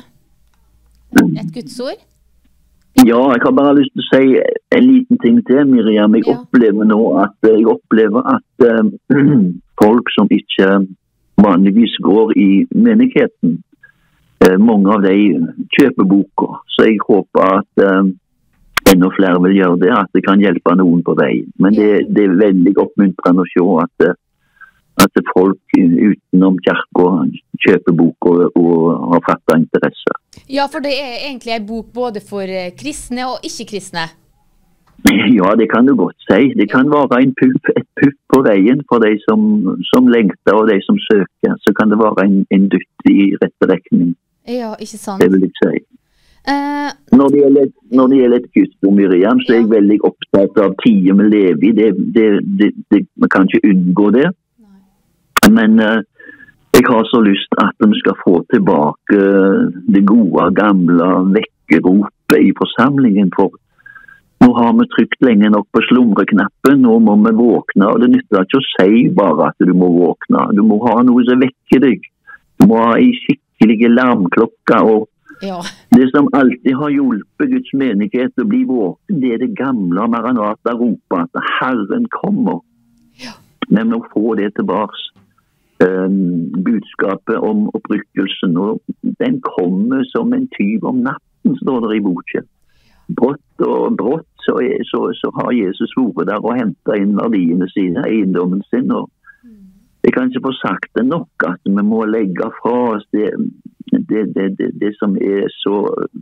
Et Guds ord? Ja, jeg har bare lyst til å si en liten ting til, Miriam. Jeg ja. opplever nå at, jeg opplever at uh, folk som ikke vanligvis går i menigheten, uh, mange av de kjøper boker. Så jeg håper at uh, enda flere vil gjøre det, at det kan hjelpe noen på veien. Men det, det er veldig oppmuntrende å se at, at folk utenom kirken kjøper bok og, og har fattet interesse. Ja, for det er egentlig en bok både for kristne og ikke-kristne. Ja, det kan du godt si. Det kan være en puff, et puff på veien for de som, som lengter og de som søker. Så kan det være en, en dytt i rette retning. Ja, ikke sant. Det vil jeg si. Uh, når, det gjelder, når det gjelder et Gudsord, Miriam, så er jeg ja. veldig opptatt av tiden vi lever i. Det, det, det, det, man kan ikke unngå det. Nei. Men uh, jeg har så lyst at vi skal få tilbake uh, det gode, gamle vekkeropet i forsamlingen. For nå har vi trykt lenge nok på slumreknappen, nå må vi våkne. Og det nytter ikke å si bare at du må våkne. Du må ha noe som vekker deg. Du må ha en skikkelig larmklokke, og ja. det som alltid har hjulpet Guds menighet å bli våken, det er det gamle Maranatha ropet, at Herren kommer. Ja. Men vi må få det tilbake. Um, budskapet om opprykkelsen, og den kommer som en tyv om natten, står det i boken. Brått og brått så, er, så, så har Jesus vært der og hentet inn verdiene sine, eiendommen sin, og jeg kan ikke få sagt det nok at vi må legge fra oss det, det, det, det, det som er så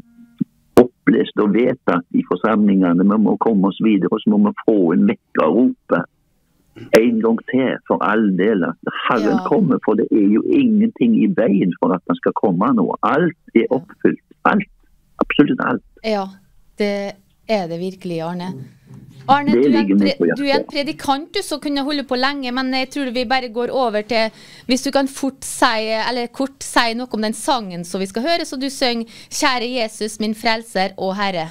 opplest og vedtatt i forsamlingene. Vi må komme oss videre, og så må vi få en vekkerrope en gang til for all del at Herren ja. kommer, for det er jo ingenting i veien for at han skal komme nå. Alt er oppfylt. Alt. Absolutt alt. Ja, det er det virkelig, Arne. Arne, du er, en pre du er en predikant, du, så kunne holde på lenge, men jeg tror vi bare går over til, hvis du kan fort si, eller kort si noe om den sangen som vi skal høre, så du synger «Kjære Jesus, min frelser og Herre».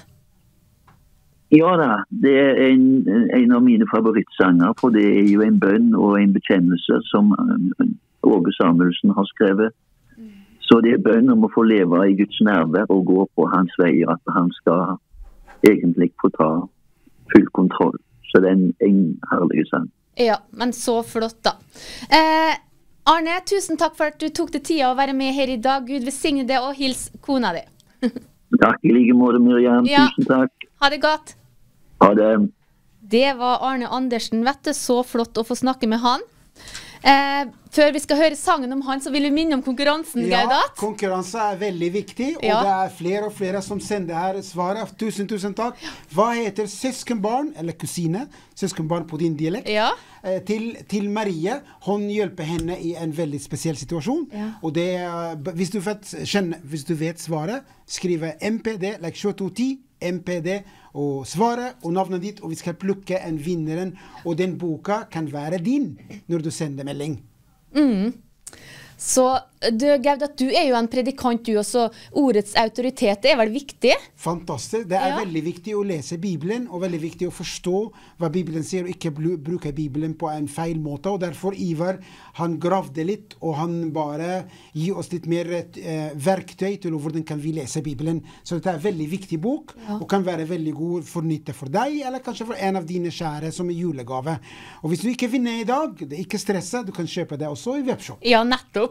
Ja da, det er en, en av mine favorittsanger, for det er jo en bønn og en bekjennelse som Åge Samuelsen har skrevet. Så det er bønn om å få leve i Guds nærvær og gå på hans veier, at han skal egentlig få ta full kontroll. Så det er en, en herlig sang. Ja, men så flott da. Eh, Arne, tusen takk for at du tok deg tida å være med her i dag. Gud velsigne deg, og hils kona di. Takk i like måte, Miriam. Ja. Tusen takk. Ha det godt. Ha det. Det var Arne Andersen, vet du. Så flott å få snakke med han. Eh, før vi skal høre sangen om han, så vil vi minne om konkurransen, ja, Gaudat. Konkurranse er veldig viktig, og ja. det er flere og flere som sender her svaret. Tusen, tusen takk. Hva heter søskenbarn, eller kusine, søskenbarn på din dialekt, ja. eh, til, til Marie? Hun hjelper henne i en veldig spesiell situasjon, ja. og det, hvis du vet, kjenner, hvis du vet svaret, skrive M P D, like tjueto ti, M P D, og svaret og navnet ditt, og vi skal plukke en vinneren, og den boka kan være din når du sender melding. Mm. Så du, Gaudat, du er jo en predikant, du også. Ordets autoritet er vel viktig? Fantastisk. Det er ja. veldig viktig å lese Bibelen, og veldig viktig å forstå hva Bibelen sier, og ikke bruke Bibelen på en feil måte. Og derfor Ivar, han gravde litt, og han bare gir oss litt mer eh, verktøy til hvordan kan vi lese Bibelen. Så dette er en veldig viktig bok, ja. og kan være veldig god for nytte for deg, eller kanskje for en av dine kjære som er julegave. Og hvis du ikke vinner i dag, det er ikke stresset, du kan kjøpe det også i webshop. Ja, nettopp. opp.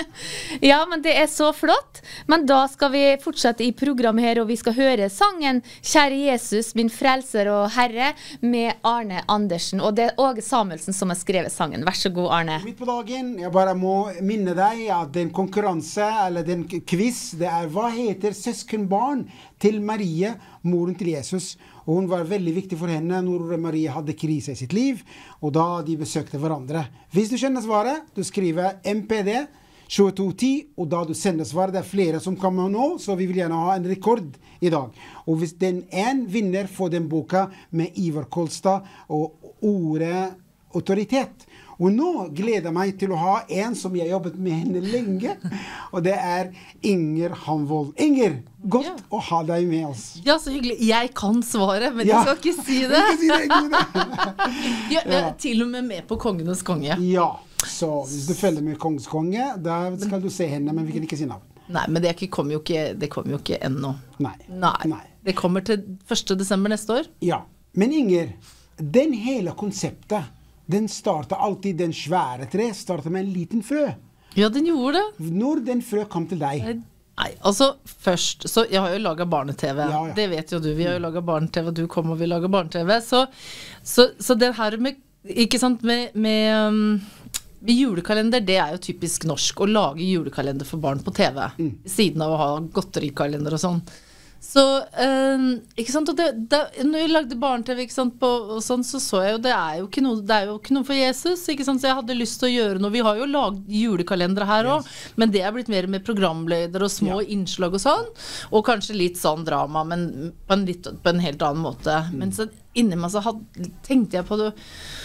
Ja, men det er så flott. Men da skal vi fortsette i programmet her, og vi skal høre sangen Kjære Jesus, min frelser og herre, med Arne Andersen. Og det er Åge Samuelsen som har skrevet sangen. Vær så god, Arne. Midt på dagen, jeg bare må minne deg at den konkurranse, eller den quiz, det er hva heter søskenbarn til Marie, moren til Jesus. Og hun var veldig viktig for henne når Marie hadde krise i sitt liv, og da de besøkte hverandre. Hvis du kjenner svaret, du skriver M P D tjueto ti, og da du sender svaret, det er flere som kommer nå, så vi vil gjerne ha en rekord i dag. Og hvis den en vinner får den boka med Ivar Kolstad og ordet autoritet. Og nå gleder jeg meg til å ha en som jeg har jobbet med henne lenge, og det er Inger Hanvold. Inger, godt ja. Å ha deg med oss. Ja, så hyggelig. Jeg kan svaret, men ja. jeg skal ikke si det. Ikke si det, ikke si det. Jeg er ja. Til og med med på Kongenes konge. Ja, så hvis du følger med Kongens konge, da skal du se henne, men vi kan ikke si navn. Nei, men det kommer jo ikke, det kommer jo ikke ennå. Nei. Nei. Nei. Det kommer til første desember neste år. Ja, men Inger, den hele konseptet, den startet alltid, den svære tre, startet med en liten frø. Ja, den gjorde det. Når den frø kom til deg? Nei, altså først, så jeg har jo laget barne-tv, ja, ja. Det vet jo du, vi har jo laget barne-tv, du kom og vi lager barne-tv, så, så, så det her med, ikke sant, med, med um, julekalender, det er jo typisk norsk, å lage julekalender for barn på tv, mm. siden av å ha godterikalender og sånn. Så, um, ikke sant, og det, det, når jeg lagde barne-tv, ikke sant, på, og sånn, så så jeg jo, det er jo ikke noe, det er jo ikke noe for Jesus, ikke sant, så jeg hadde lyst til å gjøre noe, vi har jo laget julekalendere her også, yes. Men det er blitt mer med programleder og små ja. Innslag og sånn, og kanskje litt sånn drama, men på en, litt, på en helt annen måte. Mm. Men så inni meg så hadde, tenkte jeg på det,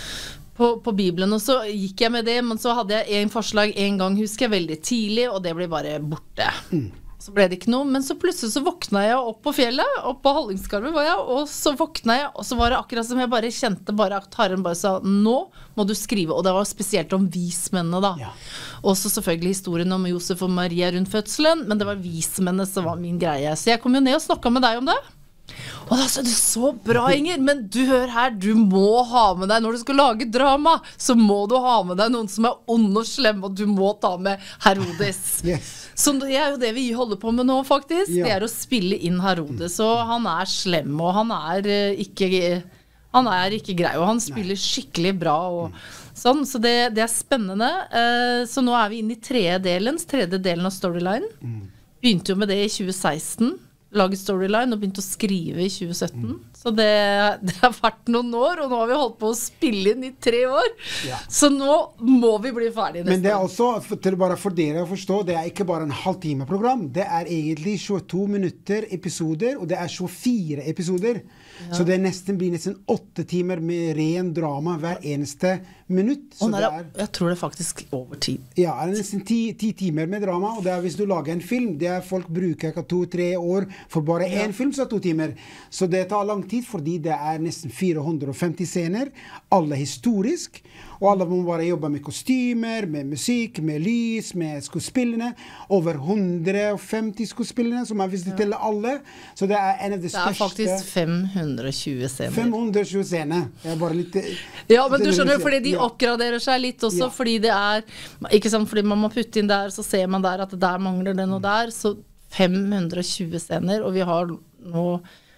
På, på Bibelen, og så gikk jeg med det, men så hadde jeg en forslag en gang, husker jeg, veldig tidlig, og det ble bare borte. Mm. Så ble det ikke noe, men så plutselig så våkna jeg opp på fjellet, opp på Hallingskarvet var jeg, og så våkna jeg, og så var det akkurat som jeg bare kjente bare at Herren bare sa, nå må du skrive, og det var spesielt om vismennene da. Ja. Og så selvfølgelig historien om Josef og Maria rundt fødselen, men det var vismennene som var min greie. Så jeg kom jo ned og snakket med deg om det. Og da sa du, så bra Inger, men du hør her, du må ha med deg, når du skal lage drama, så må du ha med deg noen som er ond og slem, og du må ta med Herodes. Yes. Så det er jo det vi holder på med nå faktisk, ja. Det er å spille inn Herodes, og han er slem, og han er ikke, han er ikke grei, og han spiller skikkelig bra, og sånn, så det, det er spennende. Så nå er vi inne i tredje delen, tredje delen av storyline. Begynte jo med det i tjue seksten, laget storyline og begynte å skrive i tjue sytten. Mm. Så det, det har vært noen år, og nå har vi holdt på å spille inn i tre år. Ja. Så nå må vi bli ferdig nesten. Men det er også, til bare for dere å forstå, det er ikke bare en halvtime program. Det er egentlig tjueto minutter episoder, og det er tjuefire episoder. Ja. Så det nesten blir nesten åtte timer med ren drama hver eneste minutt. Så nei, det er, jeg tror det er faktisk over tid. Ja, det er nesten ti, ti timer med drama, og det er hvis du lager en film, det er folk bruker ikke to-tre år for bare en ja. Film, så er to timer. Så det tar lang tid, fordi det er nesten fire hundre og femti scener, alle historisk, og alle må bare jobbe med kostymer, med musikk, med lys, med skuespillene, over hundre og femti skuespillene, som er visst til alle, så det er en av de største... Det er faktisk fem hundre og tjue scener. fem hundre og tjue scener. Jeg er bare litt... Ja, men du skjønner, fordi de oppgraderer seg litt også, ja. Fordi det er, ikke sant, fordi man må putte inn der, så ser man der at der mangler den og der, så fem hundre og tjue scener, og vi har nå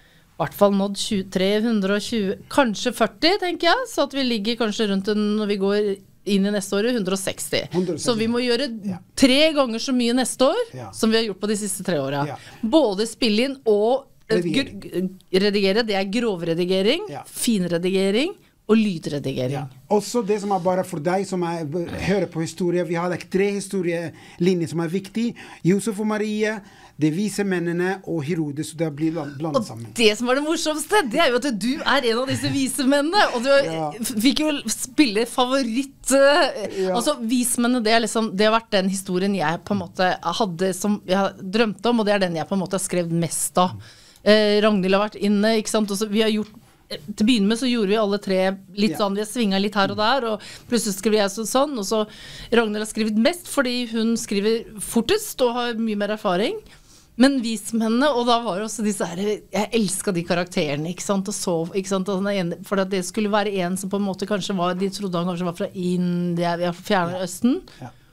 i hvert fall nådd tre hundre og tjue, kanskje førti, tenker jeg, så at vi ligger kanskje rundt en, når vi går inn i neste år, hundre og seksti. hundre og seksti. Så vi må gjøre ja. Tre ganger så mye neste år, ja. Som vi har gjort på de siste tre årene. Ja. Både spille inn og redigere. redigere, det er grovredigering, ja. Finredigering, og lydredigering. Ja. Også det som er bare for deg som er, hører på historie, vi har tre historielinjer som er viktige. Josef og Marie, de vise mennene og Herodes, og det blir blandet sammen. Og det som var det morsomste, det er jo at du er en av disse vise mennene, og du ja. Fikk jo spille favoritt. Ja. Altså, vismennene, det, er liksom, det har vært den historien jeg på en måte hadde, som jeg drømte om, og det er den jeg på en måte har skrevet mest av. Eh, Ragnhild har vært inne, ikke sant? Også, vi har gjort til å begynne med så gjorde vi alle tre litt sånn, vi har svinget litt her og der, og plutselig skriver jeg så, sånn, og så Ragnhild har skrevet mest, fordi hun skriver fortest og har mye mer erfaring. Men vismennene, og da var det også disse her, jeg elsket de karakterene, ikke sant, og så, ikke sant, og for at det skulle være en som på en måte kanskje var, de trodde han kanskje var fra India, fra Fjerne Østen, ja. Ja. Og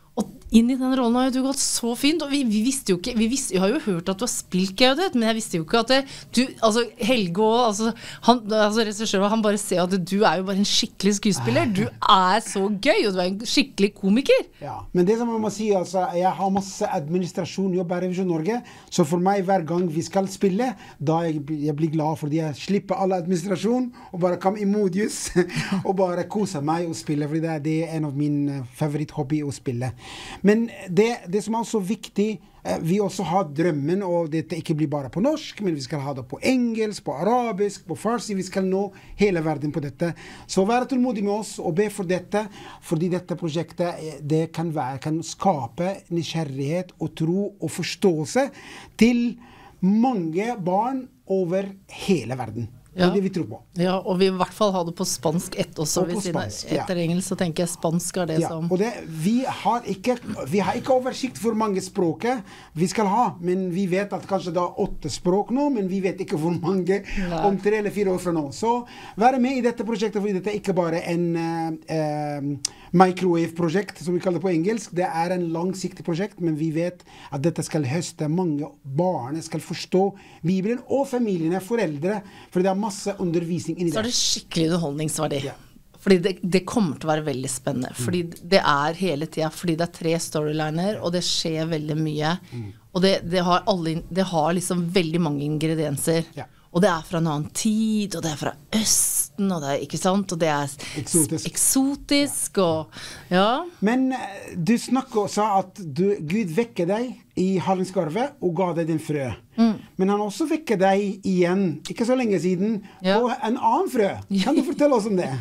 inn i den rollen har jo du gått så fint, og vi, vi visste jo ikke, vi, visste, vi har jo hørt at du har spilt Gaudet, men jeg visste jo ikke at det, du, altså Helge og, altså, han, altså regissør, han bare ser at du er jo bare en skikkelig skuespiller, du er så gøy, og du er en skikkelig komiker. Ja, men det som jeg må si, altså, jeg har masse administrasjon, jobb her i Visjon Norge, så for meg hver gang vi skal spille, da jeg, jeg blir glad fordi jeg slipper all administrasjon, og bare komme i modus, og bare kose meg og spille, fordi det er, det er en av mine favoritthobby å spille. Men det, det som er også viktig, eh, vi også har drømmen, og dette ikke blir bare på norsk, men vi skal ha det på engelsk, på arabisk, på farsi, vi skal nå hele verden på dette. Så vær tålmodig med oss og be for dette, fordi dette prosjektet, det kan, være, kan skape nysgjerrighet og tro og forståelse til mange barn over hele verden. Ja. Det er det vi tror på. Ja, og vi i hvert fall ha det på spansk ett også. Og på Hvis spansk, ja. Etter engelsk så tenker jeg spansk er det Ja, som... og det, vi, har ikke, vi har ikke oversikt for mange språket vi skal ha, men vi vet at kanskje det er åtte språk nå, men vi vet ikke hvor mange Nei. om tre eller fire år fra nå. Så vær med i dette prosjektet, fordi dette er ikke bare en uh, microwave-prosjekt, som vi kaller det på engelsk. Det er en langsiktig prosjekt, men vi vet at dette skal høste mange barn, skal forstå Bibelen, og familiene, foreldre, for det er masse undervisning inni Så er det. det skikkelig underholdningsverdi. Ja. Fordi det, det kommer til å være veldig spennende. Fordi det er hele tiden, fordi det er tre storyliner, og det skjer veldig mye. Og det, det, har alle, det har liksom veldig mange ingredienser. Ja. Og det er fra en annen tid, og det er fra Østen, og det er, ikke sant? Og det er Eksotisk. eksotisk, og ja. Men eh, du snakket og sa at du, Gud vekker deg i Hallingskarvet og ga deg din frø. Mm. Men han også vekker deg igjen, ikke så lenge siden, Ja. på en annen frø. Kan du fortelle oss om det?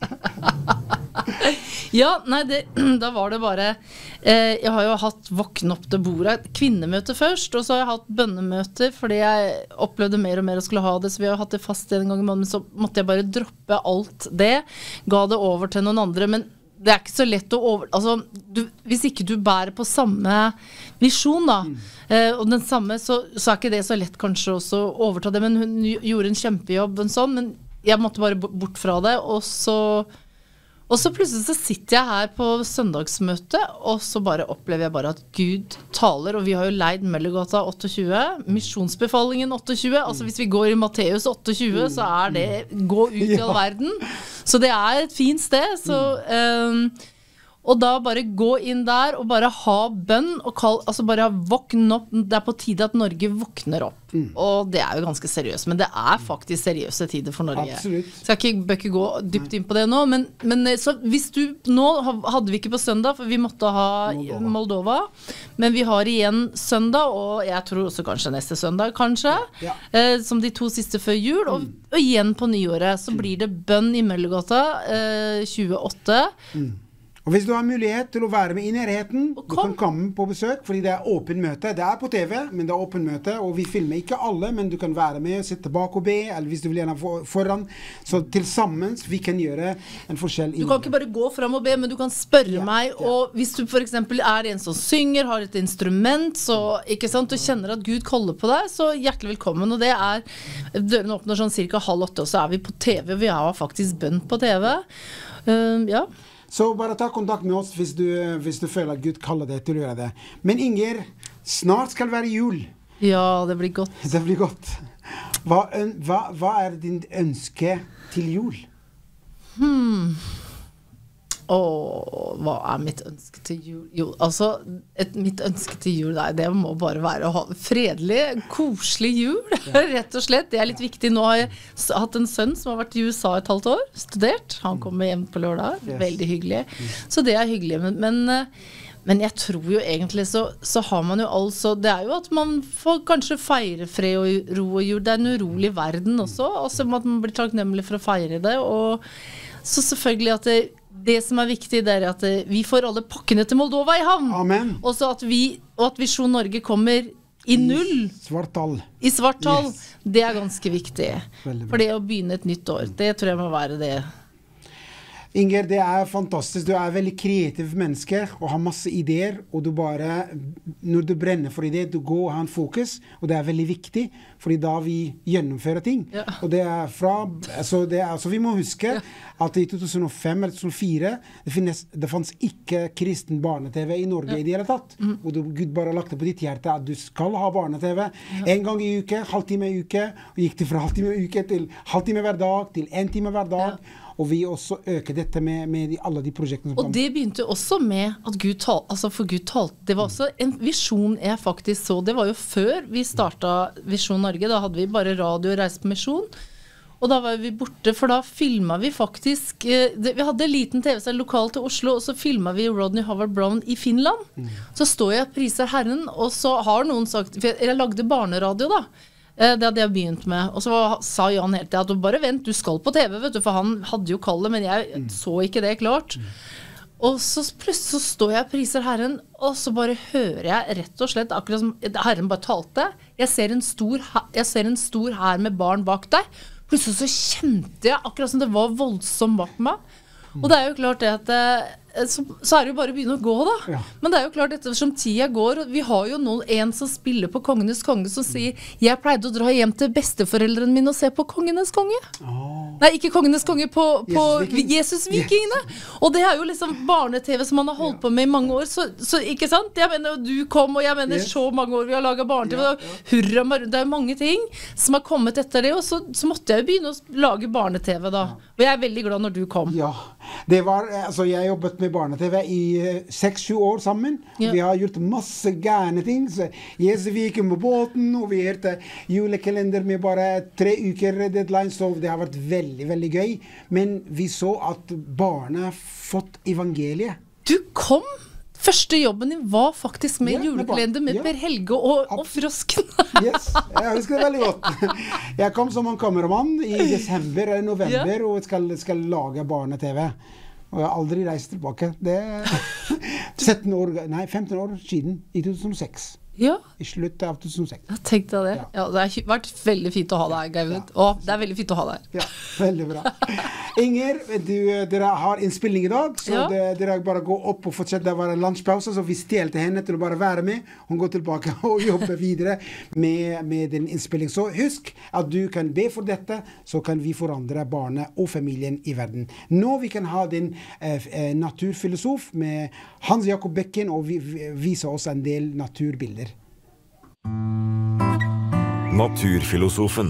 Ja, nei, det, da var det bare eh, jeg har jo hatt våkne opp til bordet, kvinnemøte først, og så har jeg hatt bønnemøter, fordi jeg opplevde mer og mer å skulle ha det, så vi har hatt det fast en gang i måneden, men så måtte jeg bare droppe alt det, ga det over til noen andre, men det er ikke så lett å over... Altså, du, hvis ikke du bærer på samme visjon da, mm. eh, og den samme, så, så er ikke det så lett kanskje også å overta det, men hun gjorde en kjempejobb en sånn, men jeg måtte bare bort fra det, og så... Og så plutselig så sitter jeg her på søndagsmøte, og så bare opplever jeg bare at Gud taler, og vi har jo leid Møllergata tjueåtte, misjonsbefalingen tjueåtte, altså hvis vi går i Matteus tjueåtte, så er det gå ut i all verden. Så det er et fint sted, så... Um, og da bare gå inn der og bare ha bønn, og kall, altså bare våkne opp. Det er på tide at Norge våkner opp. Mm. Og det er jo ganske seriøst, men det er faktisk seriøse tider for Norge. Absolutt. Så jeg ikke, bør ikke gå dypt inn på det nå, men, men så hvis du, nå hadde vi ikke på søndag, for vi måtte ha Moldova, Moldova men vi har igjen søndag, og jeg tror også kanskje neste søndag, kanskje, ja. eh, som de to siste før jul, og, mm. og igjen på nyåret, så blir det bønn i Møllergata eh, tjueåtte. Mm. Og hvis du har mulighet til å være med i nærheten, du kan komme på besøk, fordi det er åpen møte. Det er på T V, men det er åpen møte, og vi filmer ikke alle, men du kan være med, sitte bak og be, eller hvis du vil gjerne foran. Så til sammen vi kan gjøre en forskjell. Du kan ikke bare gå frem og be, men du kan spørre ja, meg, ja. Og hvis du for eksempel er en som synger, har et instrument, så, ikke sant, du kjenner at Gud kaller på deg, så hjertelig velkommen, og det er, dørene åpner sånn cirka halv åtte, og så er vi på T V, og vi har faktisk bønn på T V. Uh, ja. Så bare ta kontakt med oss hvis du, hvis du føler at Gud kaller deg til å gjøre det. Men Inger, snart skal være jul. Ja, det blir godt. Det blir godt. Hva, hva, hva er din ønske til jul? Hmm. Åh, hva er mitt ønske til jul? Jo, altså, et, mitt ønske til jul, nei, det må bare være å ha fredelig, koselig jul, ja. Rett og slett. Det er litt viktig. Nå har jeg hatt en sønn som har vært i U S A et halvt år, studert. Han kommer hjem på lørdag. Yes. Veldig hyggelig. Så det er hyggelig. Men, men, men jeg tror jo egentlig så, så har man jo altså, det er jo at man får kanskje feire fred og ro og jul. Det er en urolig verden også, altså at man blir takknemlig for å feire det. Og så selvfølgelig at det Det som er viktig, det er at vi får alle pakkene til Moldova i havn. Amen. Og så at vi, og at Visjon Norge kommer i null. I svart tall. I svart tall. Yes. Det er ganske viktig. For det å begynne et nytt år, det tror jeg må være det. Inger, det er fantastisk. Du er veldig kreativ menneske og har masse ideer, og du bare, når du brenner for ideer, du går og har en fokus, og det er veldig viktig, fordi da vi gjennomfører ting. Ja. Og det er fra, altså, det er, altså vi må huske ja. at i to tusen og fem eller to tusen og fire, det, finnes, det fanns ikke kristen barne-tv i Norge ja. i det hele tatt. Mm. Og du, Gud bare lagt det på ditt hjerte at du skal ha barne-tv ja. en gang i uke, halvtime i uke, og gikk det fra halvtime i uke til halvtime hver dag, til en time hver dag. Ja. Og vi også øker dette med, med de, alle de prosjektene som Og det begynte også med at Gud talte, altså for Gud talte, det var også en visjon jeg faktisk så, det var jo før vi startet Visjon Norge, da hadde vi bare radio og reise på misjon, og da var vi borte, for da filmet vi faktisk, eh, det, vi hadde en liten tv-serie lokalt til Oslo, og så filmet vi Rodney Howard-Browne i Finland, mm. så står jeg og priser Herren, og så har noen sagt, for jeg, jeg lagde barneradio da, det hadde jeg begynt med, og så sa Jan helt til at bare vent, du skal på TV, vet du, for han hadde jo kallet, men jeg mm. så ikke det klart. Mm. Og så plutselig så står jeg og priser Herren, og så bare hører jeg rett og slett, akkurat som Herren bare talte, jeg ser en stor, jeg ser en stor her med barn bak deg. Plutselig så kjente jeg, akkurat som det var voldsomt bak meg. Mm. Og det er jo klart det at så, så er det jo bare å begynne å gå da. Ja. Men det er jo klart, ettersom tida går, og vi har jo noen, en som spiller på Kongenes konge, som sier, jeg pleide å dra hjem til besteforeldrene mine og se på Kongenes konge. Oh. Nei, ikke Kongenes konge, på, på Jesus-vikingene. Jesus yes. Og det er jo liksom barne-tv som man har holdt ja. på med i mange år, så, så ikke sant? Jeg mener, du kom, og jeg mener, yes. så mange år vi har laget barne-tv, ja, ja. hurra, det er jo mange ting som har kommet etter det, og så, så måtte jeg jo begynne å lage barne-tv da. Ja. Og jeg er veldig glad når du kom. Ja, det var, altså jeg jobbet med barne-tv i seks-sju år sammen. Ja. Vi har gjort masse gærne ting. Jeseviken på båten, og vi hørte julekalender med bare tre uker deadline, så det har vært veldig, veldig gøy. Men vi så at barna har fått evangeliet. Du kom! Første jobben din var faktisk med ja, julekalender med ja. Per Helge og, og Frosken. Yes, jeg husker det veldig godt. Jeg kom som en kameramann i desember eller november ja. og skal, skal lage barne-tv. Og jeg har aldri reist tilbake. Det er sytten år, nei, femten år siden, i to tusen og seks. Ja. I slutt av to tusen og seks. Jeg tenkte det. Ja. Ja, det har vært veldig fint å ha deg, Gaudet. Ja. Og det er veldig fint å ha deg. Ja, veldig bra. Inger, du, dere har innspilling i dag, så ja. det, dere bare gå opp og fortsette. Det var en lunsjpause, så vi stjelte henne til å bare være med. Hun går tilbake og jobber videre med, med den innspilling. Så husk at du kan be for dette, så kan vi forandre barnet og familien i verden. Nå vi kan ha din eh, naturfilosof med Hans Jakob Bekken, og vi, vi, vise oss en del naturbilder. Naturfilosofen.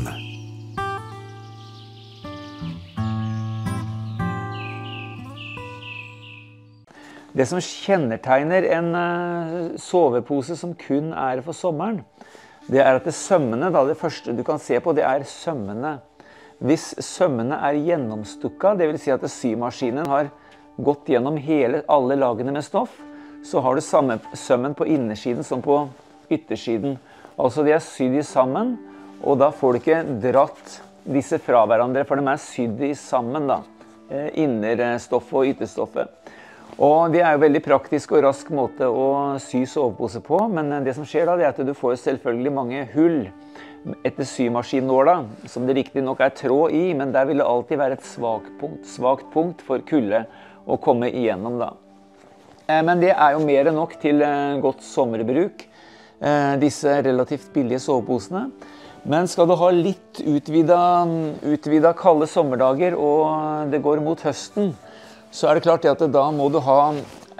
Det som kjennetegner en uh, sovepose som kun er for sommeren, det er at det sømmene, da, det første du kan se på, det er sømmene. Hvis sømmene er gjennomstukket, det vil si at symaskinen har gått gjennom hele, alle lagene med stoff, så har du samme sømmen på innersiden som på yttersiden. Altså de er sydd sammen, og da får du ikke dratt disse fra hverandre, for de er sydd i sammen da, innerstoffet og ytterstoffet. Og det er jo veldig praktisk og rask måte å sy sovepose på, men det som skjer da, det er at du får selvfølgelig mange hull etter symaskinnåla, som det riktig nok er tråd i, men der vil det alltid være et svagt punkt, svagt punkt for kulde å komme igjennom da. Men det er jo mer enn nok til godt sommerbruk, disse relativt billige soveposene. Men skal du ha litt utvidet, utvidet kalde sommerdager, og det går mot høsten, så er det klart at da må du ha,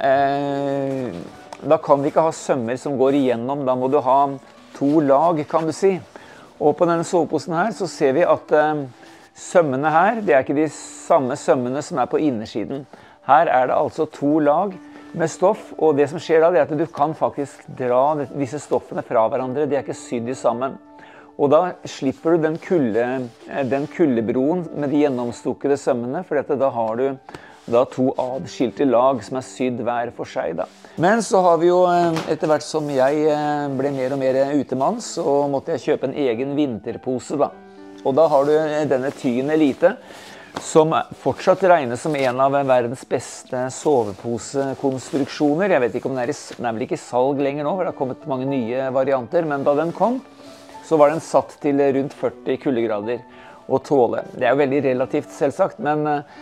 eh, da kan vi ikke ha sømmer som går igjennom, da må du ha to lag, kan du si. Og på denne soveposen her så ser vi at eh, sømmene her, det er ikke de samme sømmene som er på innersiden. Her er det altså to lag med stoff, og det som skjer da, det er at du kan faktisk dra disse stoffene fra hverandre, de er ikke sydd sammen. Og da slipper du den, kulde, den kuldebroen med de gjennomstukkede sømmene, for dette, da har du da to adskilte lag som er sydd hver for seg da. Men så har vi jo, etter hvert som jeg ble mer og mer utemann, så måtte jeg kjøpe en egen vinterpose da. Og da har du denne Tyen Elite, som fortsatt regnes som en av verdens beste soveposekonstruksjoner. Jeg vet ikke om den er, i, den er vel ikke i salg lenger nå, for det har kommet mange nye varianter, men da den kom, så var den satt til rundt førti kuldegrader å tåle. Det er jo veldig relativt selvsagt, men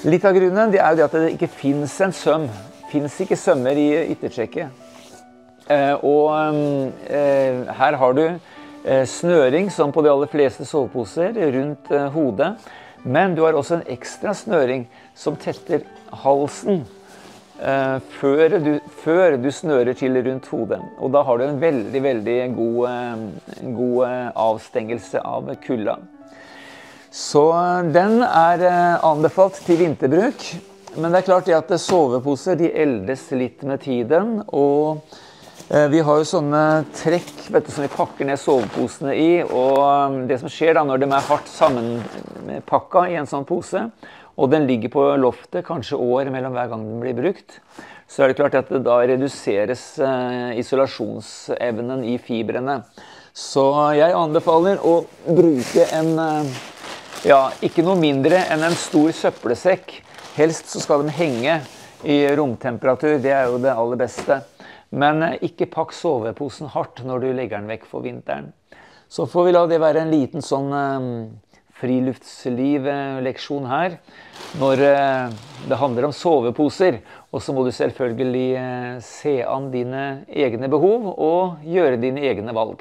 Litt av grunnen det er jo det at det ikke finnes en søm. Finnes ikke sømmer i yttertrekket. Eh, og eh, her har du eh, snøring, som på de aller fleste soveposer, rundt eh, hodet. Men du har også en ekstra snøring som tetter halsen eh, før, du, før du snører til rundt hodet. Og da har du en veldig, veldig god, eh, god eh, avstengelse av kulda. Så den er eh, anbefalt til vinterbruk. Men det er klart at soveposer de eldes litt med tiden, og eh, vi har jo sånne trekk vet du, som vi pakker ned soveposene i, og det som skjer da når de er hardt sammenpakket i en sånn pose, og den ligger på loftet kanskje år mellom hver gang den blir brukt, så er det klart at det da reduseres eh, isolasjonsevnen i fibrene. Så jeg anbefaler å bruke en, eh, ja, ikke noe mindre enn en stor søppelsekk. Helst så skal de henge i romtemperatur, det er jo det aller beste. Men ikke pakk soveposen hardt når du legger den vekk for vinteren. Så får vi la det være en liten sånn um, friluftsliv-leksjon her. Når uh, det handler om soveposer, og så må du selvfølgelig uh, se an dine egne behov og gjøre dine egne valg.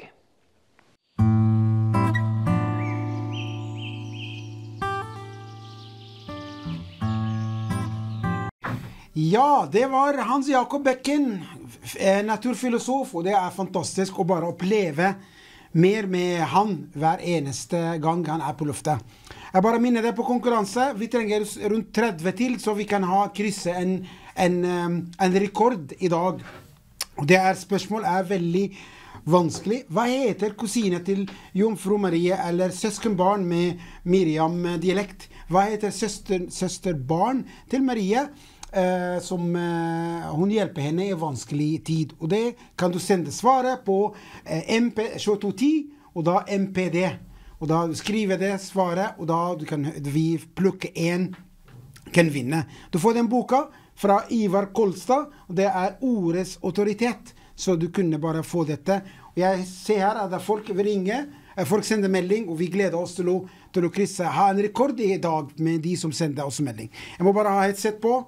Ja, det var Hans Jakob Bekken, naturfilosof, og det er fantastisk å bare oppleve mer med han hver eneste gang han er på lufta. Jeg bare minner deg på konkurranse. Vi trenger rundt tretti til, så vi kan ha krysse en, en, en rekord i dag. Og det er spørsmål er veldig vanskelig. Hva heter kusine til Jomfru Marie, eller søskenbarn med Miriam-dialekt? Hva heter søster, søsterbarn til Marie? Uh, som uh, hun hjelper henne i vanskelig tid. Og det kan du sende svaret på uh, M P tjueto ti, og da M P D. Og da skriver det svaret, og da du kan vi plukke en kan vinne. Du får den boka fra Ivar Kolstad, og det er Ordets autoritet. Så du kunne bare få dette. Og jeg ser her at folk vil ringe, folk sender melding, og vi gleder oss til å, til å krysse. Ha en rekord i dag med de som sender oss melding. Jeg må bare ha et sett på.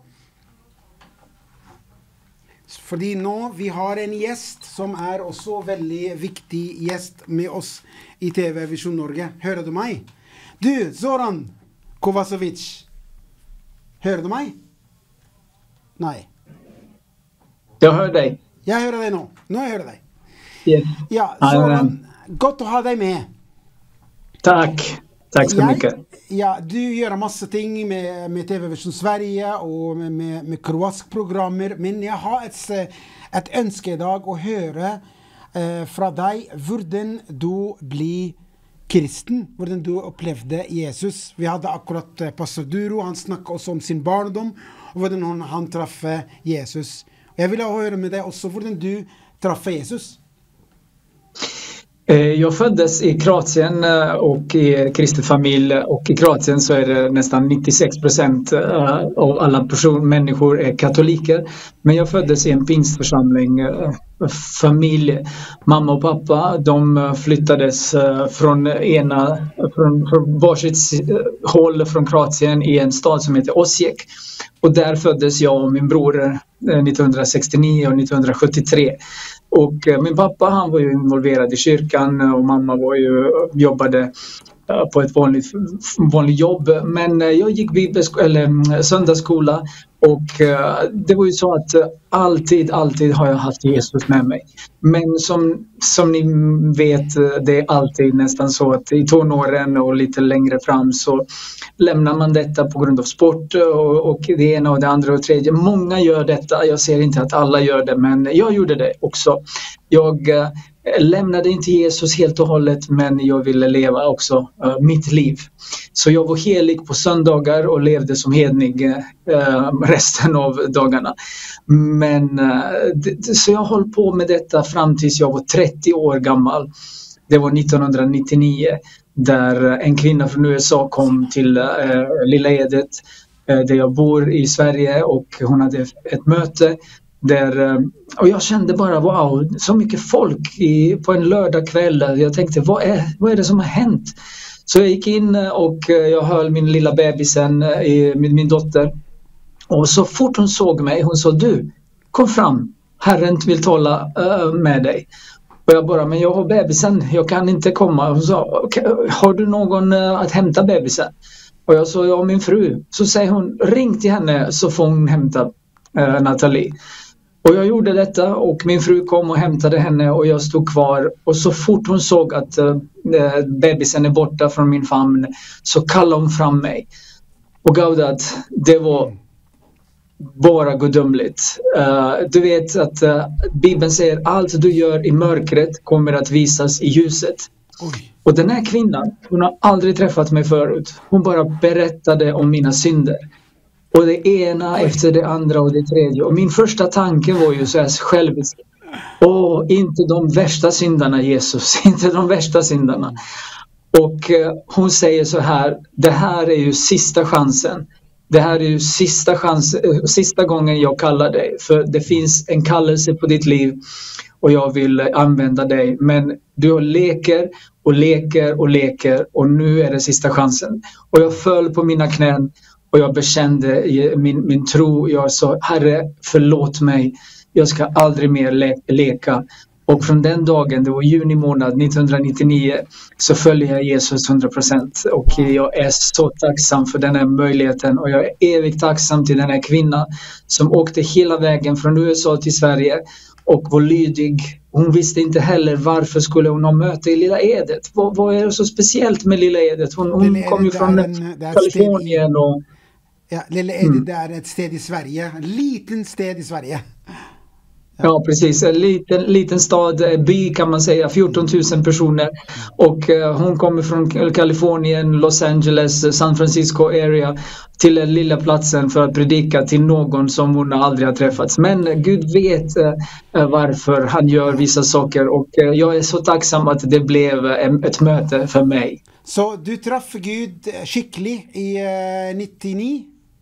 Fordi nå vi har en gjest som er også veldig viktig gjest med oss i T V Visjon Norge. Hører du meg? Du, Zoran Kovacevic. Hører du meg? Nei. Jeg hører deg. Jeg hører deg nå. Nå jeg hører deg. Yes. Ja, Zoran, godt å ha deg med. Takk. Takk så mye. Ja, du gjør masse ting med, med T V Visjon Sverige og med, med, med kroatsk programmer, men jeg har et, et ønske i dag å høre eh, fra deg hvordan du blir kristen, hvordan du opplevde Jesus. Vi hadde akkurat pastor Duro, han snakket også om sin barndom, og hvordan han, han traff Jesus. Jeg vil høre med deg også hvordan du traff Jesus. Jag föddes i Kroatien och i kristet familj, och i Kroatien så är det nästan nittiosex procent av alla person, människor är katoliker. Men jag föddes i en pingstförsamling, familj, mamma och pappa, de flyttades från ena från, från varsitt håll från Kroatien i en stad som heter Osijek. Och där föddes jag och min bror nittonhundrasextionio och nittonhundrasjuttiotre. Och min pappa, han var ju involverad i kyrkan, och mamma var ju, jobbade på ett vanligt, vanligt jobb. Men jag gick bibelsk- eller söndagsskola, och det var ju så att alltid, alltid har jag haft Jesus med mig. Men som, som ni vet, det är alltid nästan så att i tonåren och lite längre fram så lämnar man detta på grund av sport och, och det ena och det andra och det tredje. Många gör detta, jag ser inte att alla gör det, men jag gjorde det också. Jag äh, lämnade inte Jesus helt och hållet, men jag ville leva också äh, mitt liv. Så jag var helig på söndagar och levde som hedning äh, resten av dagarna. Men äh, det, så jag höll på med detta fram tills jag var trettio år gammal. Det var nittonhundranittionio, där en kvinna från U S A kom till äh, Lilla Edet, äh, där jag bor i Sverige, och hon hade ett möte där, och jag kände bara wow, så mycket folk i, på en lördagkväll. Jag tänkte, vad är, vad är det som har hänt? Så jag gick in och jag höll min lilla bebisen, min, min dotter. Och så fort hon såg mig, hon sa, du, kom fram. Herren vill tala uh, med dig. Och jag bara, men jag har bebisen, jag kan inte komma. Hon sa, okay, har du någon uh, att hämta bebisen? Och jag sa, ja, min fru. Så säger hon, ring till henne så får hon hämta uh, Nathalie. Och jag gjorde detta och min fru kom och hämtade henne och jag stod kvar. Och så fort hon såg att uh, bebisen är borta från min famn så kallade hon fram mig. Och Gaudat, det var bara gudomligt. Uh, du vet att uh, Bibeln säger allt du gör i mörkret kommer att visas i ljuset. Oj. Och den här kvinnan, hon har aldrig träffat mig förut. Hon bara berättade om mina synder. Och det ena Oj. efter det andra och det tredje. Och min första tanke var ju så här självisk. Åh, inte de värsta syndarna, Jesus. Inte de värsta syndarna. Och uh, hon säger så här, det här är ju sista chansen. Det här är ju sista, chans, sista gången jag kallar dig. För det finns en kallelse på ditt liv. Och jag vill använda dig. Men du leker och leker och leker. Och nu är det sista chansen. Och jag föll på mina knän. Och jag bekände min, min tro. Jag sa, Herre, förlåt mig. Jag ska aldrig mer le- leka. Och från den dagen, det var juni månad nittonhundranittionio, så följer jag Jesus hundra procent. Och jag är så tacksam för den här möjligheten. Och jag är evigt tacksam till den här kvinnan som åkte hela vägen från U S A till Sverige och var lydig. Hon visste inte heller varför skulle hon ha möte i Lilla Edet. Vad, vad är det så speciellt med Lilla Edet? Hon, hon kom ju från en, Kalifornien. Och, ja, Lilla Edet mm. är ett städ i Sverige. En liten städ i Sverige. Ja, precis. En liten, liten stad, by kan man säga, fjorton tusen personer. Och uh, hon kommer från Kalifornien, Los Angeles, San Francisco area till den lilla platsen för att predika till någon som hon aldrig har träffats. Men Gud vet uh, varför han gör vissa saker och uh, jag är så tacksam att det blev uh, ett möte för mig. Så du träffade Gud skicklig i uh, nittionio?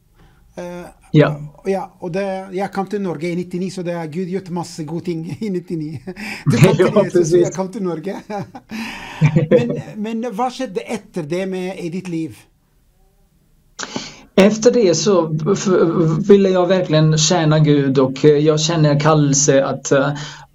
Uh, ja. Ja, och det, jag kom till Norge i nittionio, så det har Gud gjort masse gode ting i nittionio. Du kom till ja, Jesus, och jag kom till Norge. men, men vad skedde efter det med i ditt liv? Efter det så ville jag verkligen tjäna Gud och jag känner kallelse att uh,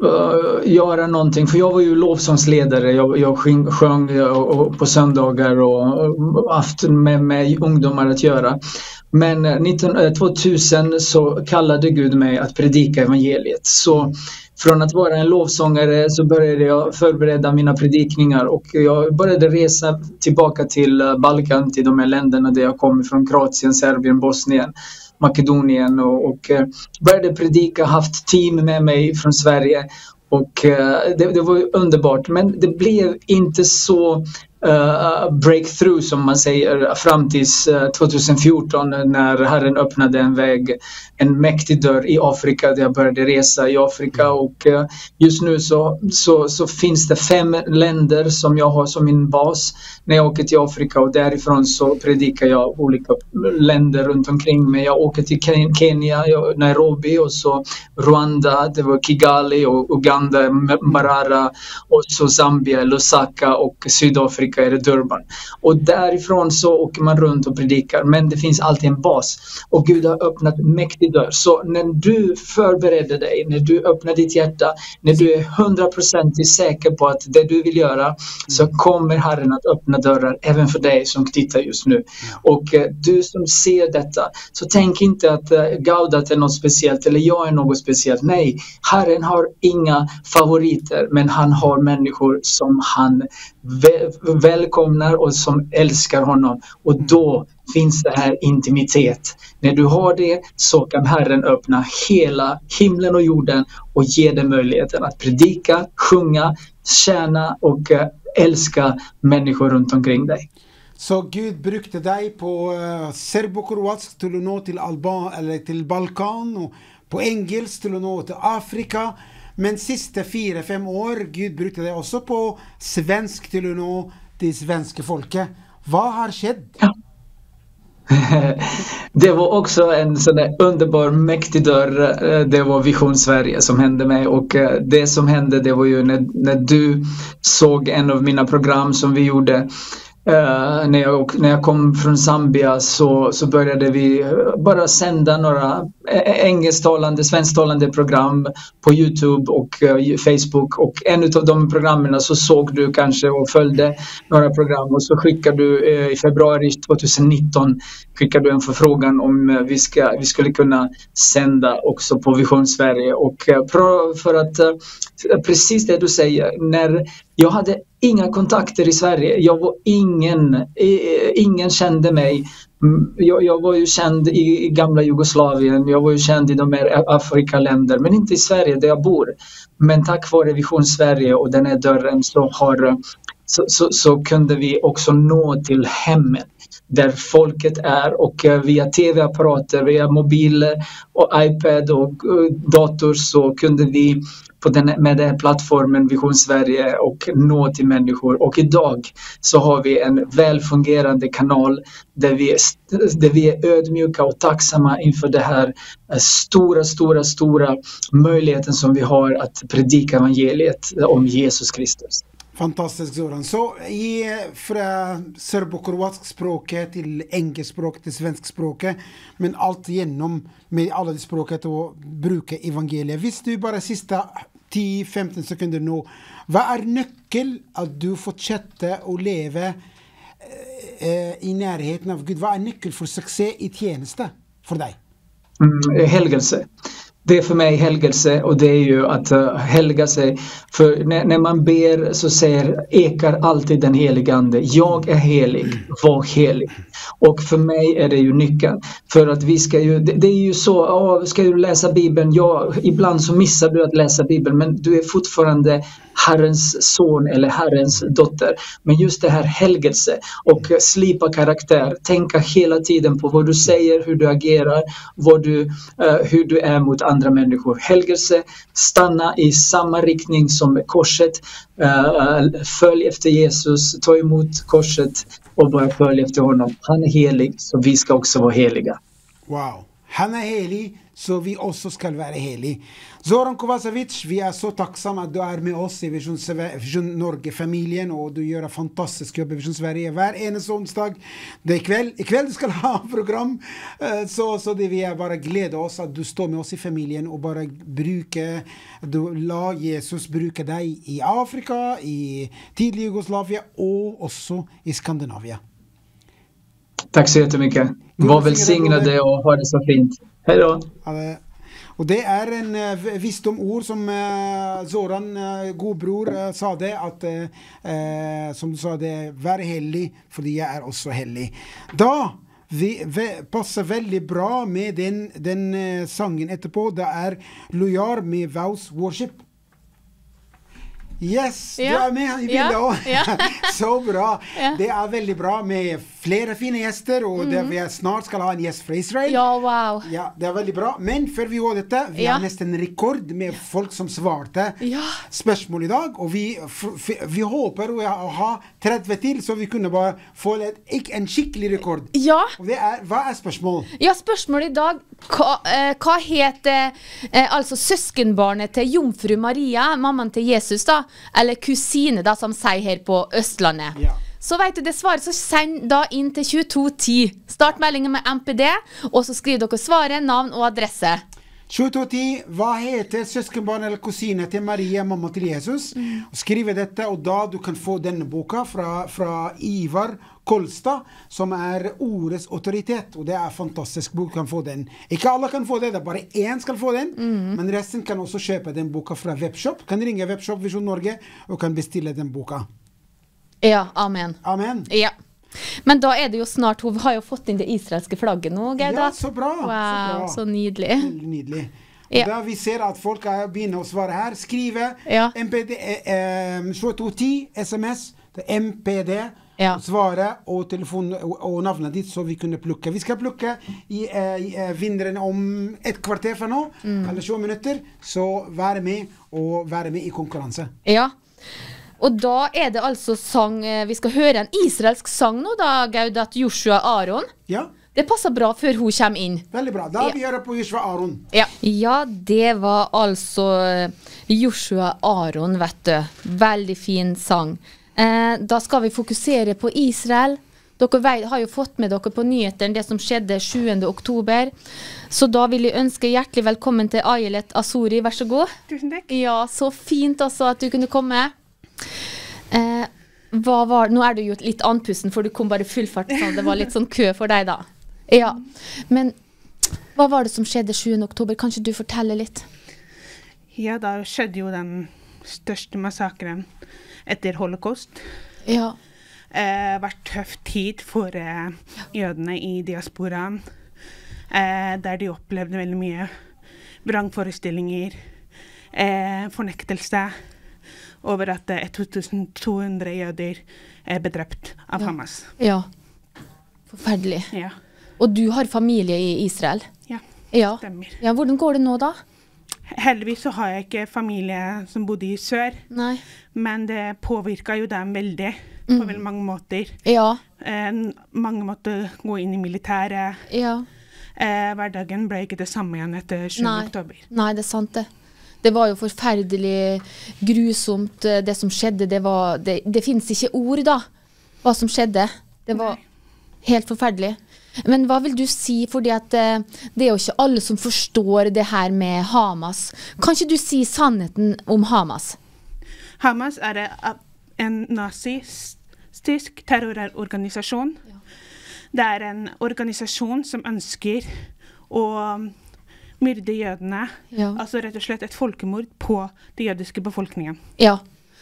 göra någonting. För jag var ju lovsångsledare, jag, jag sjöng, sjöng och, och på söndagar och haft med, med ungdomar att göra. Men nitton, tvåtusen så kallade Gud mig att predika evangeliet. Så från att vara en lovsångare så började jag förbereda mina predikningar och jag började resa tillbaka till Balkan, till de här länderna där jag kom från, Kroatien, Serbien, Bosnien, Makedonien och, och började predika, haft team med mig från Sverige och det, det var underbart, men det blev inte så Uh, breakthrough som man säger fram till uh, tjugohundrafjorton när Herren öppnade en väg, en mäktig dörr i Afrika där jag började resa i Afrika och uh, just nu så, så, så finns det fem länder som jag har som min bas när jag åker till Afrika och därifrån så predikar jag olika länder runt omkring mig. Jag åker till Kenya, Nairobi och så Rwanda, det var Kigali och Uganda, Mbarara och så Zambia, Lusaka och Sydafrika är det Durban. Och därifrån så åker man runt och predikar. Men det finns alltid en bas. Och Gud har öppnat mäktig dörr. Så när du förbereder dig, när du öppnar ditt hjärta, när du är hundra procent säker på att det du vill göra, så kommer Herren att öppna dörrar även för dig som tittar just nu. Och eh, du som ser detta, så tänk inte att eh, Gaudat är något speciellt eller jag är något speciellt. Nej, Herren har inga favoriter, men han har människor som han väl välkomnar och som älskar honom. Och då finns det här intimitet. När du har det så kan Herren öppna hela himlen och jorden och ge dig möjligheten att predika, sjunga, tjäna och älska människor runt omkring dig. Så Gud brukte dig på uh, serbokroatisk till att nå till Alban eller till Balkan och på engelsk till att nå till Afrika. Men sista fyra, fem år Gud brukte dig också på svensk till att nå till svenska folket. Vad har skett? Ja. Det var också en sån där underbar mäktig dörr. Det var Vision Sverige som hände mig. Och det som hände det var ju när, när du såg en av mina program som vi gjorde Uh, när, jag, när jag kom från Zambia så, så började vi bara sända några engelsktalande, svensktalande program på YouTube och uh, Facebook, och en av de programmen så såg du kanske och följde några program, och så skickade du uh, i februari tjugonitton skickade du en förfrågan om uh, vi, ska, vi skulle kunna sända också på Vision Sverige, och uh, för att uh, precis det du säger, när jag hade inga kontakter i Sverige. Jag var ingen, ingen kände mig. Jag, jag var ju känd i, i gamla Jugoslavien. Jag var ju känd i de här Afrikaländer, men inte i Sverige där jag bor. Men tack vare Vision Sverige och den här dörren så, har, så, så, så kunde vi också nå till hemmen där folket är, och via tv-apparater, via mobiler och iPad och dator så kunde vi på den, med den här plattformen Vision Sverige och nå till människor. Och idag så har vi en välfungerande kanal där vi, där vi är ödmjuka och tacksamma inför det här stora, stora, stora möjligheten som vi har att predika evangeliet om Jesus Kristus. Fantastisk, Zoran. Så i, fra serbokroatsk språket til engelsk språk til svensk språket, men alt igjennom med alle de språket å bruke evangeliet. Hvis du bare siste ti til femten sekunder nå, hva er nøkkel at du fortsetter å leve eh, i nærheten av Gud? Hva er nøkkel for suksess i tjeneste for deg? Mm, helgelse. Det är för mig helgelse, och det är ju att uh, helga sig. För när, när man ber så säger, ekar alltid den helige ande. Jag är helig, var helig. Och för mig är det ju nyckeln. För att vi ska ju, det, det är ju så, ja, ska du läsa Bibeln? Ja, ibland så missar du att läsa Bibeln, men du är fortfarande Herrens son eller Herrens dotter. Men just det här helgelse och slipa karaktär, tänka hela tiden på vad du säger, hur du agerar, vad du, uh, hur du är mot andra människor. Helgelse, stanna i samma riktning som korset, uh, följ efter Jesus, ta emot korset och bara följ efter honom. Han är helig, så vi ska också vara heliga. Wow, han är helig, så vi også skal være helig. Zoran Kovacevic, vi er så takksomme at du er med oss i Vision, Vision Norge-familien, og du gjør en fantastisk jobb i Vision Sverige hver eneste onsdag. Det er i kveld, i kveld du skal ha program, så, så det vi er bare glede oss at du står med oss i familien og bare bruker, du la Jesus bruke deg i Afrika, i tidlig Jugoslavia og også i Skandinavia. Tack så jättemycket. Var välsignade och ha det så fint. Hej då. Og det er en uh, visdomord som uh, Zoran, uh, godbror, uh, sa det, at uh, som du sa det, vær hellig, fordi jeg er også hellig. Da vi, ve, passer veldig bra med den, den uh, sangen etterpå, det er Loyar med Vows Worship. Yes, ja. Du er med i bildet også. Ja. Ja. Så bra. Ja. Det er veldig bra med flere fine gjester, og mm. det, vi snart skal ha en gjest fra Israel. Ja, wow. Ja, det er veldig bra. Men før vi gjør dette, vi ja. har nesten en rekord med folk som svarte ja. spørsmål i dag, og vi, vi håper å ha tretti til, så vi kunne bare få et, en skikkelig rekord. Ja. Og det er, hva er spørsmål? Ja, spørsmål i dag, hva, eh, hva heter eh, altså søskenbarnet til Jomfru Maria, mammaen til Jesus da, eller kusine da, som sier her på Østlandet. Ja. Så vet du det svaret, så send da inn til tjueto ti. Start meldingen med M P D, og så skriver dere svaret, navn og adresse. tjueto ti, hva heter søskenbarn eller kusine til Maria, mamma til Jesus? Mm. Skriv dette, og da du kan få denne boka fra, fra Ivar Kolstad, som er ordets autoritet, og det er fantastisk bok, kan få den. Ikke alle kan få det, det er bare én skal få den, mm. men resten kan også kjøpe den boka fra webshop. Kan ringe webshop Vision Norge, og kan bestille den boka. Ja, amen. Amen. Ja. Men da er det jo snart, hun har jo fått inn det israelske flagget nå, Gerda. Ja, så bra. Wow, så, bra. Så nydelig. Veldig nydelig. Og ja. Da vi ser at folk er begynner å svare her, skrive ja. M P D, eh, tjueto ti, sms, det er M P D, ja. svare og telefon og, og navnet ditt, så vi kunne plukke. Vi skal plukke i, eh, i eh, vinneren om et kvarter fra nå, mm. eller tjue minutter, så være med og være med i konkurranse. Ja. Og da er det altså sang, vi skal høre en israelsk sang nå da, Gaudat Joshua Aron. Ja. Det passer bra før hun kommer inn. Veldig bra, da ja. vi hører på Joshua Aron. Ja. ja, det var altså Joshua Aron, vet du. Veldig fin sang. Eh, da skal vi fokusere på Israel. Dere vei, har jo fått med dere på nyhetene det som skjedde sjuende oktober. Så da vil jeg ønske hjertelig velkommen til Ayelet Asuri. Vær så god. Tusen takk. Ja, så fint også at du kunne komme. Eh, hva var, nå er du jo litt andpusten, for du kom bare fullfart, så det var litt sånn kø for deg da. Ja, men hva var det som skjedde sjuende oktober? Kanskje du forteller litt? Ja, da skjedde jo den største massakren etter holocaust. Ja. Eh, vært tøff tid for eh, jødene i diasporaen, eh, der de opplevde veldig mye vrangforestillinger, eh, fornektelse over at eh, to tusen to hundre jøder er bedrept av Ja. Hamas. Ja, forferdelig. Ja, Og du har familie i Israel? ja, Ja. stemmer. Ja, hvordan går det nå da? Heldigvis så har jeg ikke familie som bodde i sør, Nei. men det påvirket jo dem veldig på Mm. veldig mange måter. Ja, Eh, mange måtte gå inn i militæret. ja. Eh, hverdagen ble ikke det samme igjen etter sjuende Nei. oktober. Nei, det er sant det. Det var jo forferdelig grusomt, eh, det som skjedde. Det, var, det, det finnes ikke ord da, hva som skjedde. Det var Nei. helt forferdelig. Men hva vil du si, fordi at eh, det er jo ikke alle som forstår det her med Hamas. Kan ikke du si sannheten om Hamas? Hamas er eh, en nazistisk terrororganisasjon. Det er en organisasjon som ønsker å um, myrde jødene. Ja. Altså rett og slett et folkemord på den jødiske befolkningen. Ja.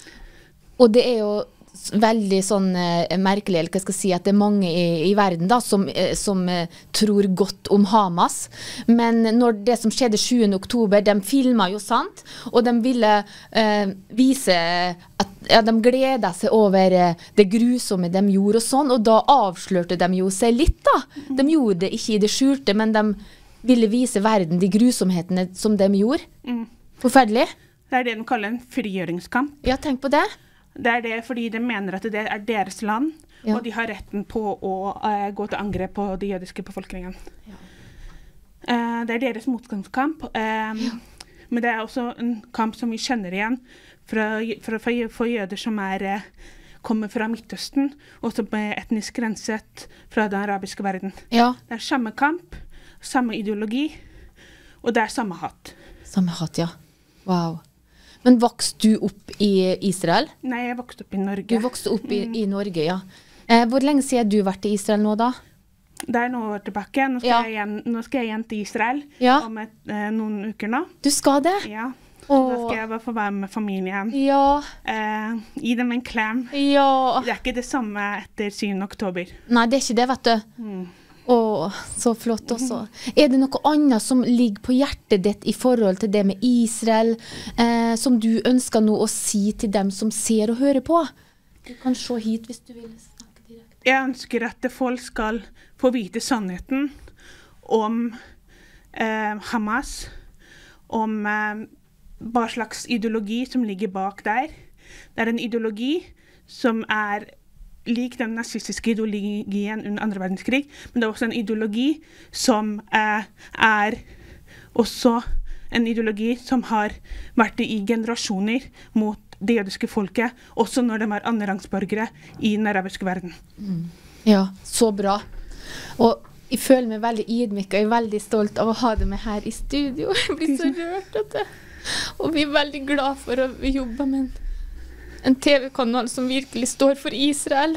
Og det er jo s- veldig sånn eh, merkelig, eller hva skal jeg si, at det er mange i, i verden da, som, eh, som eh, tror godt om Hamas. Men når det som skjedde sjuende oktober, de filmet jo sant, og de ville eh, vise at ja, de gledet seg over eh, det grusomme de gjorde og sånn, og da avslørte de jo seg litt da. De gjorde det ikke i det skjulte, men de ville vise verden de grusomhetene som de gjorde. Mm. Forferdelig. Det er det de kaller en frigjøringskamp. Ja, tenk på det. Det er det fordi de mener at det er deres land, Ja. og de har retten på å eh, gå til angrep på den jødiske befolkningen. Eh, det er deres motstandskamp, eh, men det er også en kamp som vi kjenner igjen fra, fra, fra, for jøder som er, eh, kommer fra Midtøsten, og som er etnisk renset fra den arabiske verden. Ja. Det er samme kamp, samme ideologi, og det er samme hatt. Samme hatt, ja. Wow. Men vokste du opp i Israel? Nei, jeg vokste opp i Norge. Du vokste opp i, i Norge, ja. Eh, hvor lenge siden har du vært i Israel nå da? Det er noen år tilbake. Nå skal, Ja. jeg, igjen, nå skal jeg igjen til Israel Ja. om et, eh, noen uker nå. Du skal det? Ja. Så da Åh. skal jeg bare få være med familien. Ja, Eh, gi dem en klem. ja. Det er ikke det samme etter syvende oktober. Nei, det er ikke det, vet du. Mm. Åh, så flott også. Er det noe annet som ligger på hjertet ditt i forhold til det med Israel, eh, som du ønsker nå å si til dem som ser og hører på? Du kan se hit hvis du vil snakke direkte. Jeg ønsker at folk skal få vite sannheten om eh, Hamas, om eh, hva slags ideologi som ligger bak der. Det er en ideologi som er lik den nazistiske ideologien under andre verdenskrig, men det er også en ideologi som eh, er også en ideologi som har vært i generasjoner mot det jødiske folket, også når de er andrerangsborgere i den arabiske verden. Ja, så bra. Og jeg føler meg veldig ydmyk, og jeg er veldig stolt av å ha det med her i studio. Jeg blir så rørt, vet du. Og vi er veldig glad for å jobbe med en En T V-kanal som virkelig står for Israel.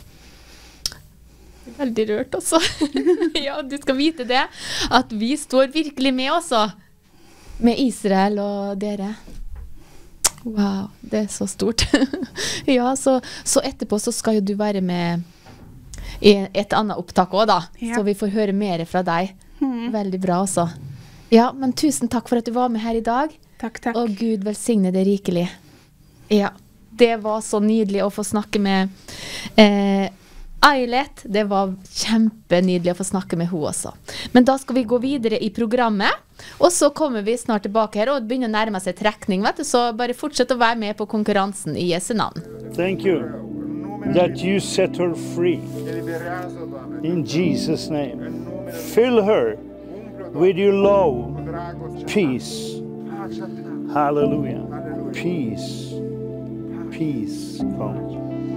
Veldig rørt også. Ja, du skal vite det. At vi står virkelig med også. Med Israel og dere. Wow, det er så stort. Ja, så, så etterpå så skal jo du være med i et annet opptak også da. Ja. Så vi får høre mer fra deg. Mhm. Veldig bra også. Ja, men tusen takk for at du var med her i dag. Takk, takk. Og Gud velsigne det rikelig. Ja, det var så nydelig å få snakke med eh, Ayelet. Det var kjempenydelig å få snakke med henne også. Men da skal vi gå videre i programmet, og så kommer vi snart tilbake her, og det begynner å nærme seg trekning, vet du, så bare fortsett å være med på konkurransen i Jesu navn. Thank you that you set her free. In Jesus' name. Fill her with your love, peace. Hallelujah. Peace. Peace come.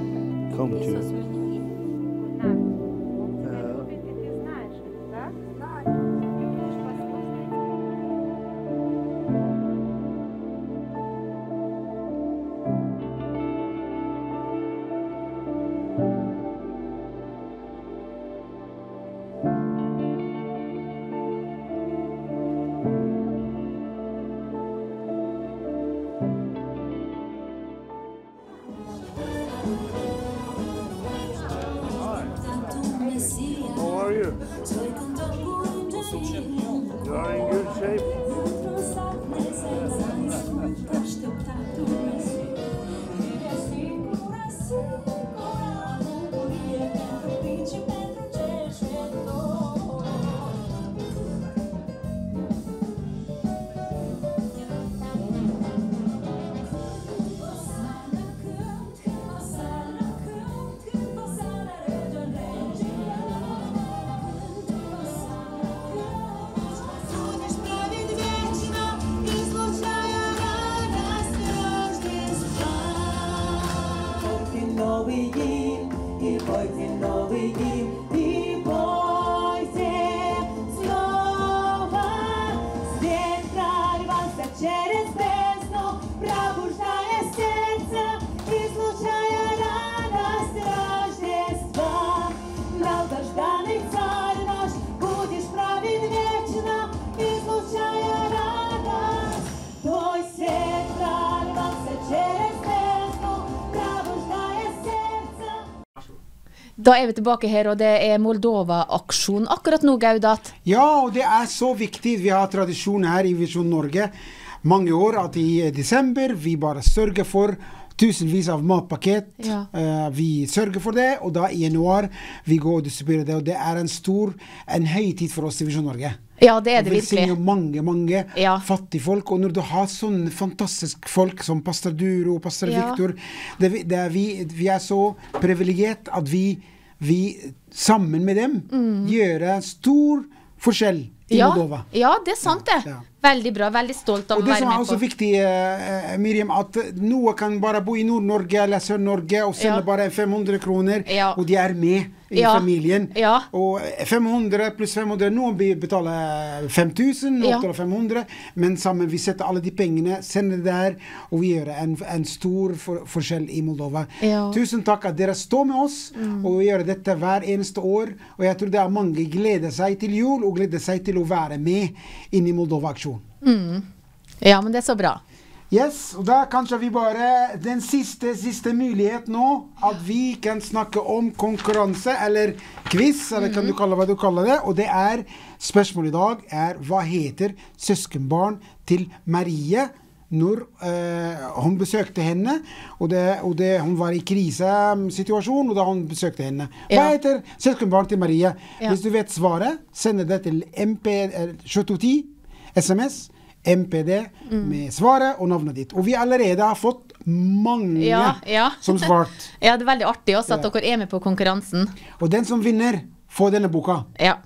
come to. How are you? You are in good shape? Da er vi tilbake her, og det er Moldova-aksjon akkurat nå, Gaudat. Ja, og det er så viktig. Vi har tradisjon her i Visjon Norge mange år at i desember vi bare sørger for tusenvis av matpakket. Ja. Uh, vi sørger for det, og da i januar vi går og distribuerer det, og det er en stor, en høytid for oss i Visjon Norge. Ja, det er det virkelig. Vi velsigner mange, mange ja. fattige folk, og når du har sånne fantastiske folk som Pastor Duro og Pastor ja. Victor, det, det er vi, vi er så privilegert at vi, vi sammen med dem mm. gjør en stor forskjell i ja. Moldova. Ja, det er sant det. Ja. Veldig bra, veldig stolt av å være med på. Og det som er også viktig, uh, Miriam, at noe kan bare bo i Nord-Norge eller Sør-Norge og sende ja. bare fem hundre kroner, ja. og de er med i ja. familien. Ja. Og fem hundre pluss fem hundre, noen betaler fem tusen, noen ja. betaler fem hundre, men sammen vi setter alle de pengene, sender det der, og vi gjør en, en stor for, forskjell i Moldova. Ja. Tusen takk at dere står med oss, mm. og vi gjør dette hver eneste år, og jeg tror det er mange gleder seg til jul, og gleder seg til å være med inn i Moldova-aksjon. Mm. Ja, men det er så bra. Yes, og da kanskje vi bare den siste, siste mulighet nå, at vi kan snakke om konkurranse, eller quiz, eller kan mm. du kalle hva du kaller det, og det er, spørsmålet i dag er, hva heter søskenbarn til Marie når uh, hun besøkte henne, og, det, og det, hun var i krisesituasjon, og da hun besøkte henne. Hva ja. heter søskenbarn til Marie? Ja. Hvis du vet svaret, send det til M P sju to ti, sms, M P D mm. med svaret og navnet ditt. Og vi allerede har fått mange ja, ja. som svart. Ja, det er veldig artig også at ja. dere er med på konkurransen. Og den som vinner får denne boka. Ja.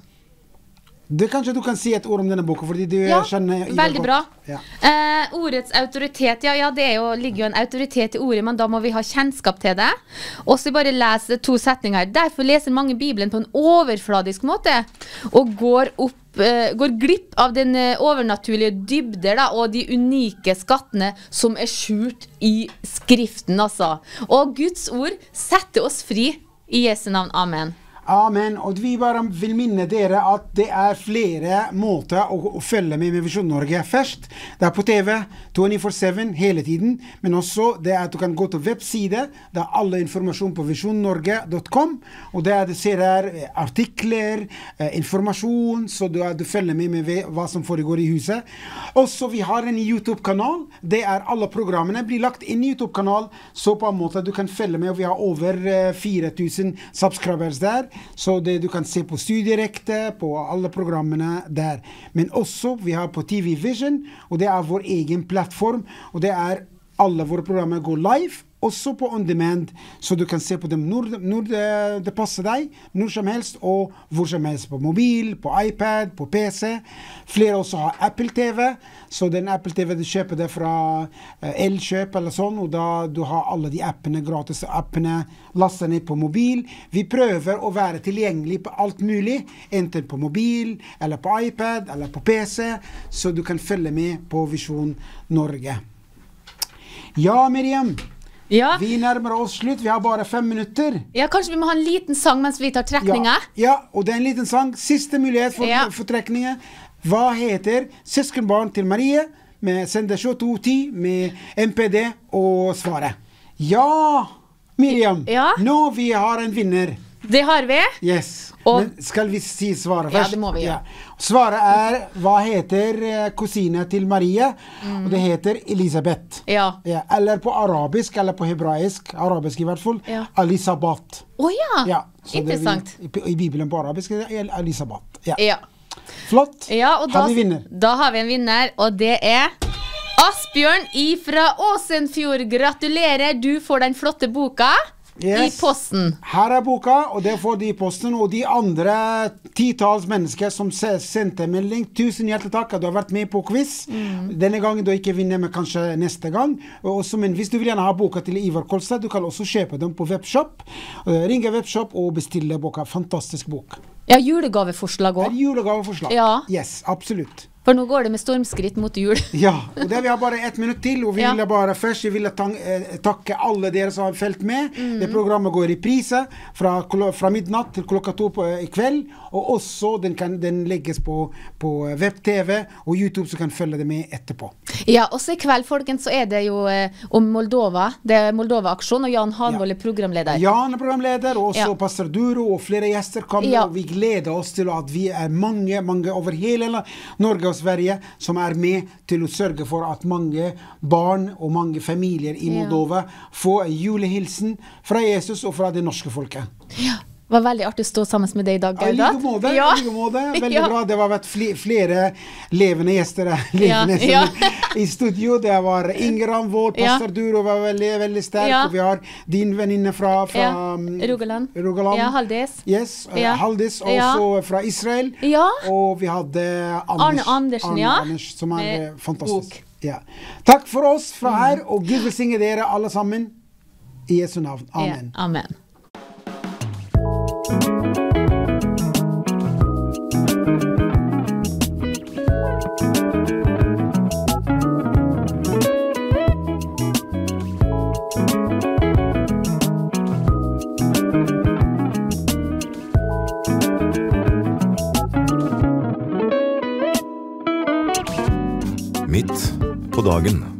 Det kanskje du kan si et ord om denne boka, fordi du ja, kjenner Ivar veldig bra. Ja. Eh, ordets autoritet, ja, ja det er jo, ligger jo en autoritet i ordet, men da må vi ha kjennskap til det. Og så bare lese to setninger. Derfor leser mange Bibelen på en overfladisk måte, og går opp går glipp av den overnaturlige dybder da, og de unike skattene som er skjult i skriften altså. Og Guds ord setter oss fri i Jesu navn. Amen. Amen, og vi bare vil minne dere at det er flere måter å, å følge med med Visjon Norge. Først, det er på T V twenty-four seven hele tiden, men også det er at du kan gå til webside, det er alle informasjon på visjon norge dot com, og det er du ser her artikler, eh, informasjon, så du, er, du følger med med hva som foregår i huset. Også vi har en YouTube-kanal, det er alle programmene blir lagt inn i YouTube-kanal, så på en måte du kan følge med, og vi har over eh, fire tusen subscribers der, så det du kan se på Studierekte, på alle programmene der. Men også vi har på T V Vision, og det er vår egen plattform, og det er alle våre programmer går live, også på on demand, så du kan se på dem når, når det, det passer deg, når som helst, og hvor som helst, på mobil, på iPad, på P C. Flere også har Apple T V, så den Apple T V du kjøper det fra uh, Elkjøp eller sånn, og da du har alle de appene, gratis appene, lastet ned på mobil. Vi prøver å være tilgjengelig på alt mulig, enten på mobil, eller på iPad, eller på P C, så du kan følge med på Visjon Norge. Ja, Miriam. Ja. Vi nærmer oss slutt, vi har bare fem minutter. Ja, kanskje vi må ha en liten sang mens vi tar trekninger? Ja, ja, og det er en liten sang. Siste mulighet for, ja. for trekninger. Hva heter søskenbarn til Marie? Med sender tjueto ti med M P D og svaret. Ja, Miriam. Ja. Nå vi har en vinner. Det har vi. Yes. Og Men skal vi si svaret først? Ja, det må vi gjøre. Ja. Svaret er, hva heter uh, kusine til Marie? Mm. Og det heter Elisabeth. Ja. Ja. Eller på arabisk, eller på hebraisk, arabisk i hvert fall, ja. Elisabeth. Åh ja, ja interessant. Vi, i, I Bibelen på arabisk er det Elisabeth. Ja. Ja. Flott. Ja, og da har vi vinner. Da har vi en vinner, og det er Asbjørn ifra Åsenfjord. Gratulerer, du får den flotte boka. Yes. I posten. Her er boka, og det får de i posten, og de andre titals mennesker som sendte melding. Tusen hjertelig takk at du har vært med på quiz. Mm. Denne gangen du ikke vinner, men kanskje neste gang. Og også, men hvis du vil gjerne ha boka til Ivar Kolstad, du kan også kjøpe dem på webshop. Ringe webshop og bestille boka. Fantastisk bok. Ja, julegaveforslag også. Er julegaveforslag. Ja. Yes, absolutt. For nå går det med stormskritt mot jul. Ja, og det vi har bare ett minutt til, og vi ja. vil bare først vi vil takke alle dere som har følt med. Mm. Det programmet går i reprise fra, fra midnatt til klokka to på, i kveld, og også den, kan, den legges på, på web-T V og YouTube, så kan følge det med etterpå. Ja, også i kveld, folkens, så er det jo eh, om Moldova. Det er Moldova-aksjon, og Jan Hanvold er programleder. Jan er programleder, og også ja. Pastor Duro, og flere gjester kommer, ja. og vi gleder oss til at vi er mange, mange over hele Norge og Sverige som er med til å sørge for at mange barn og mange familier i Moldova ja. får julehilsen fra Jesus og fra det norske folket. Ja. Det var veldig artig å stå sammen med deg i dag, Gauda. Ja, like måte, ja. like måte. Veldig ja. bra. Det var vært flere levende gjester levende ja. Ja. i studio. Det var Inger Hanvold, Pastor ja. Duro var veldig, veldig sterk, ja. og vi har din venninne fra, fra ja. Rogaland. Rogaland. Ja, Haldis. Yes, ja. Haldis, også ja. fra Israel. Ja. Og vi hadde Anders, Arne Andersen, Arne ja. Anders, som er med fantastisk. Ja. Takk for oss fra her, og Gud velsigne dere alle sammen. I Jesu navn. Amen. Ja. Amen. Midt på dagen.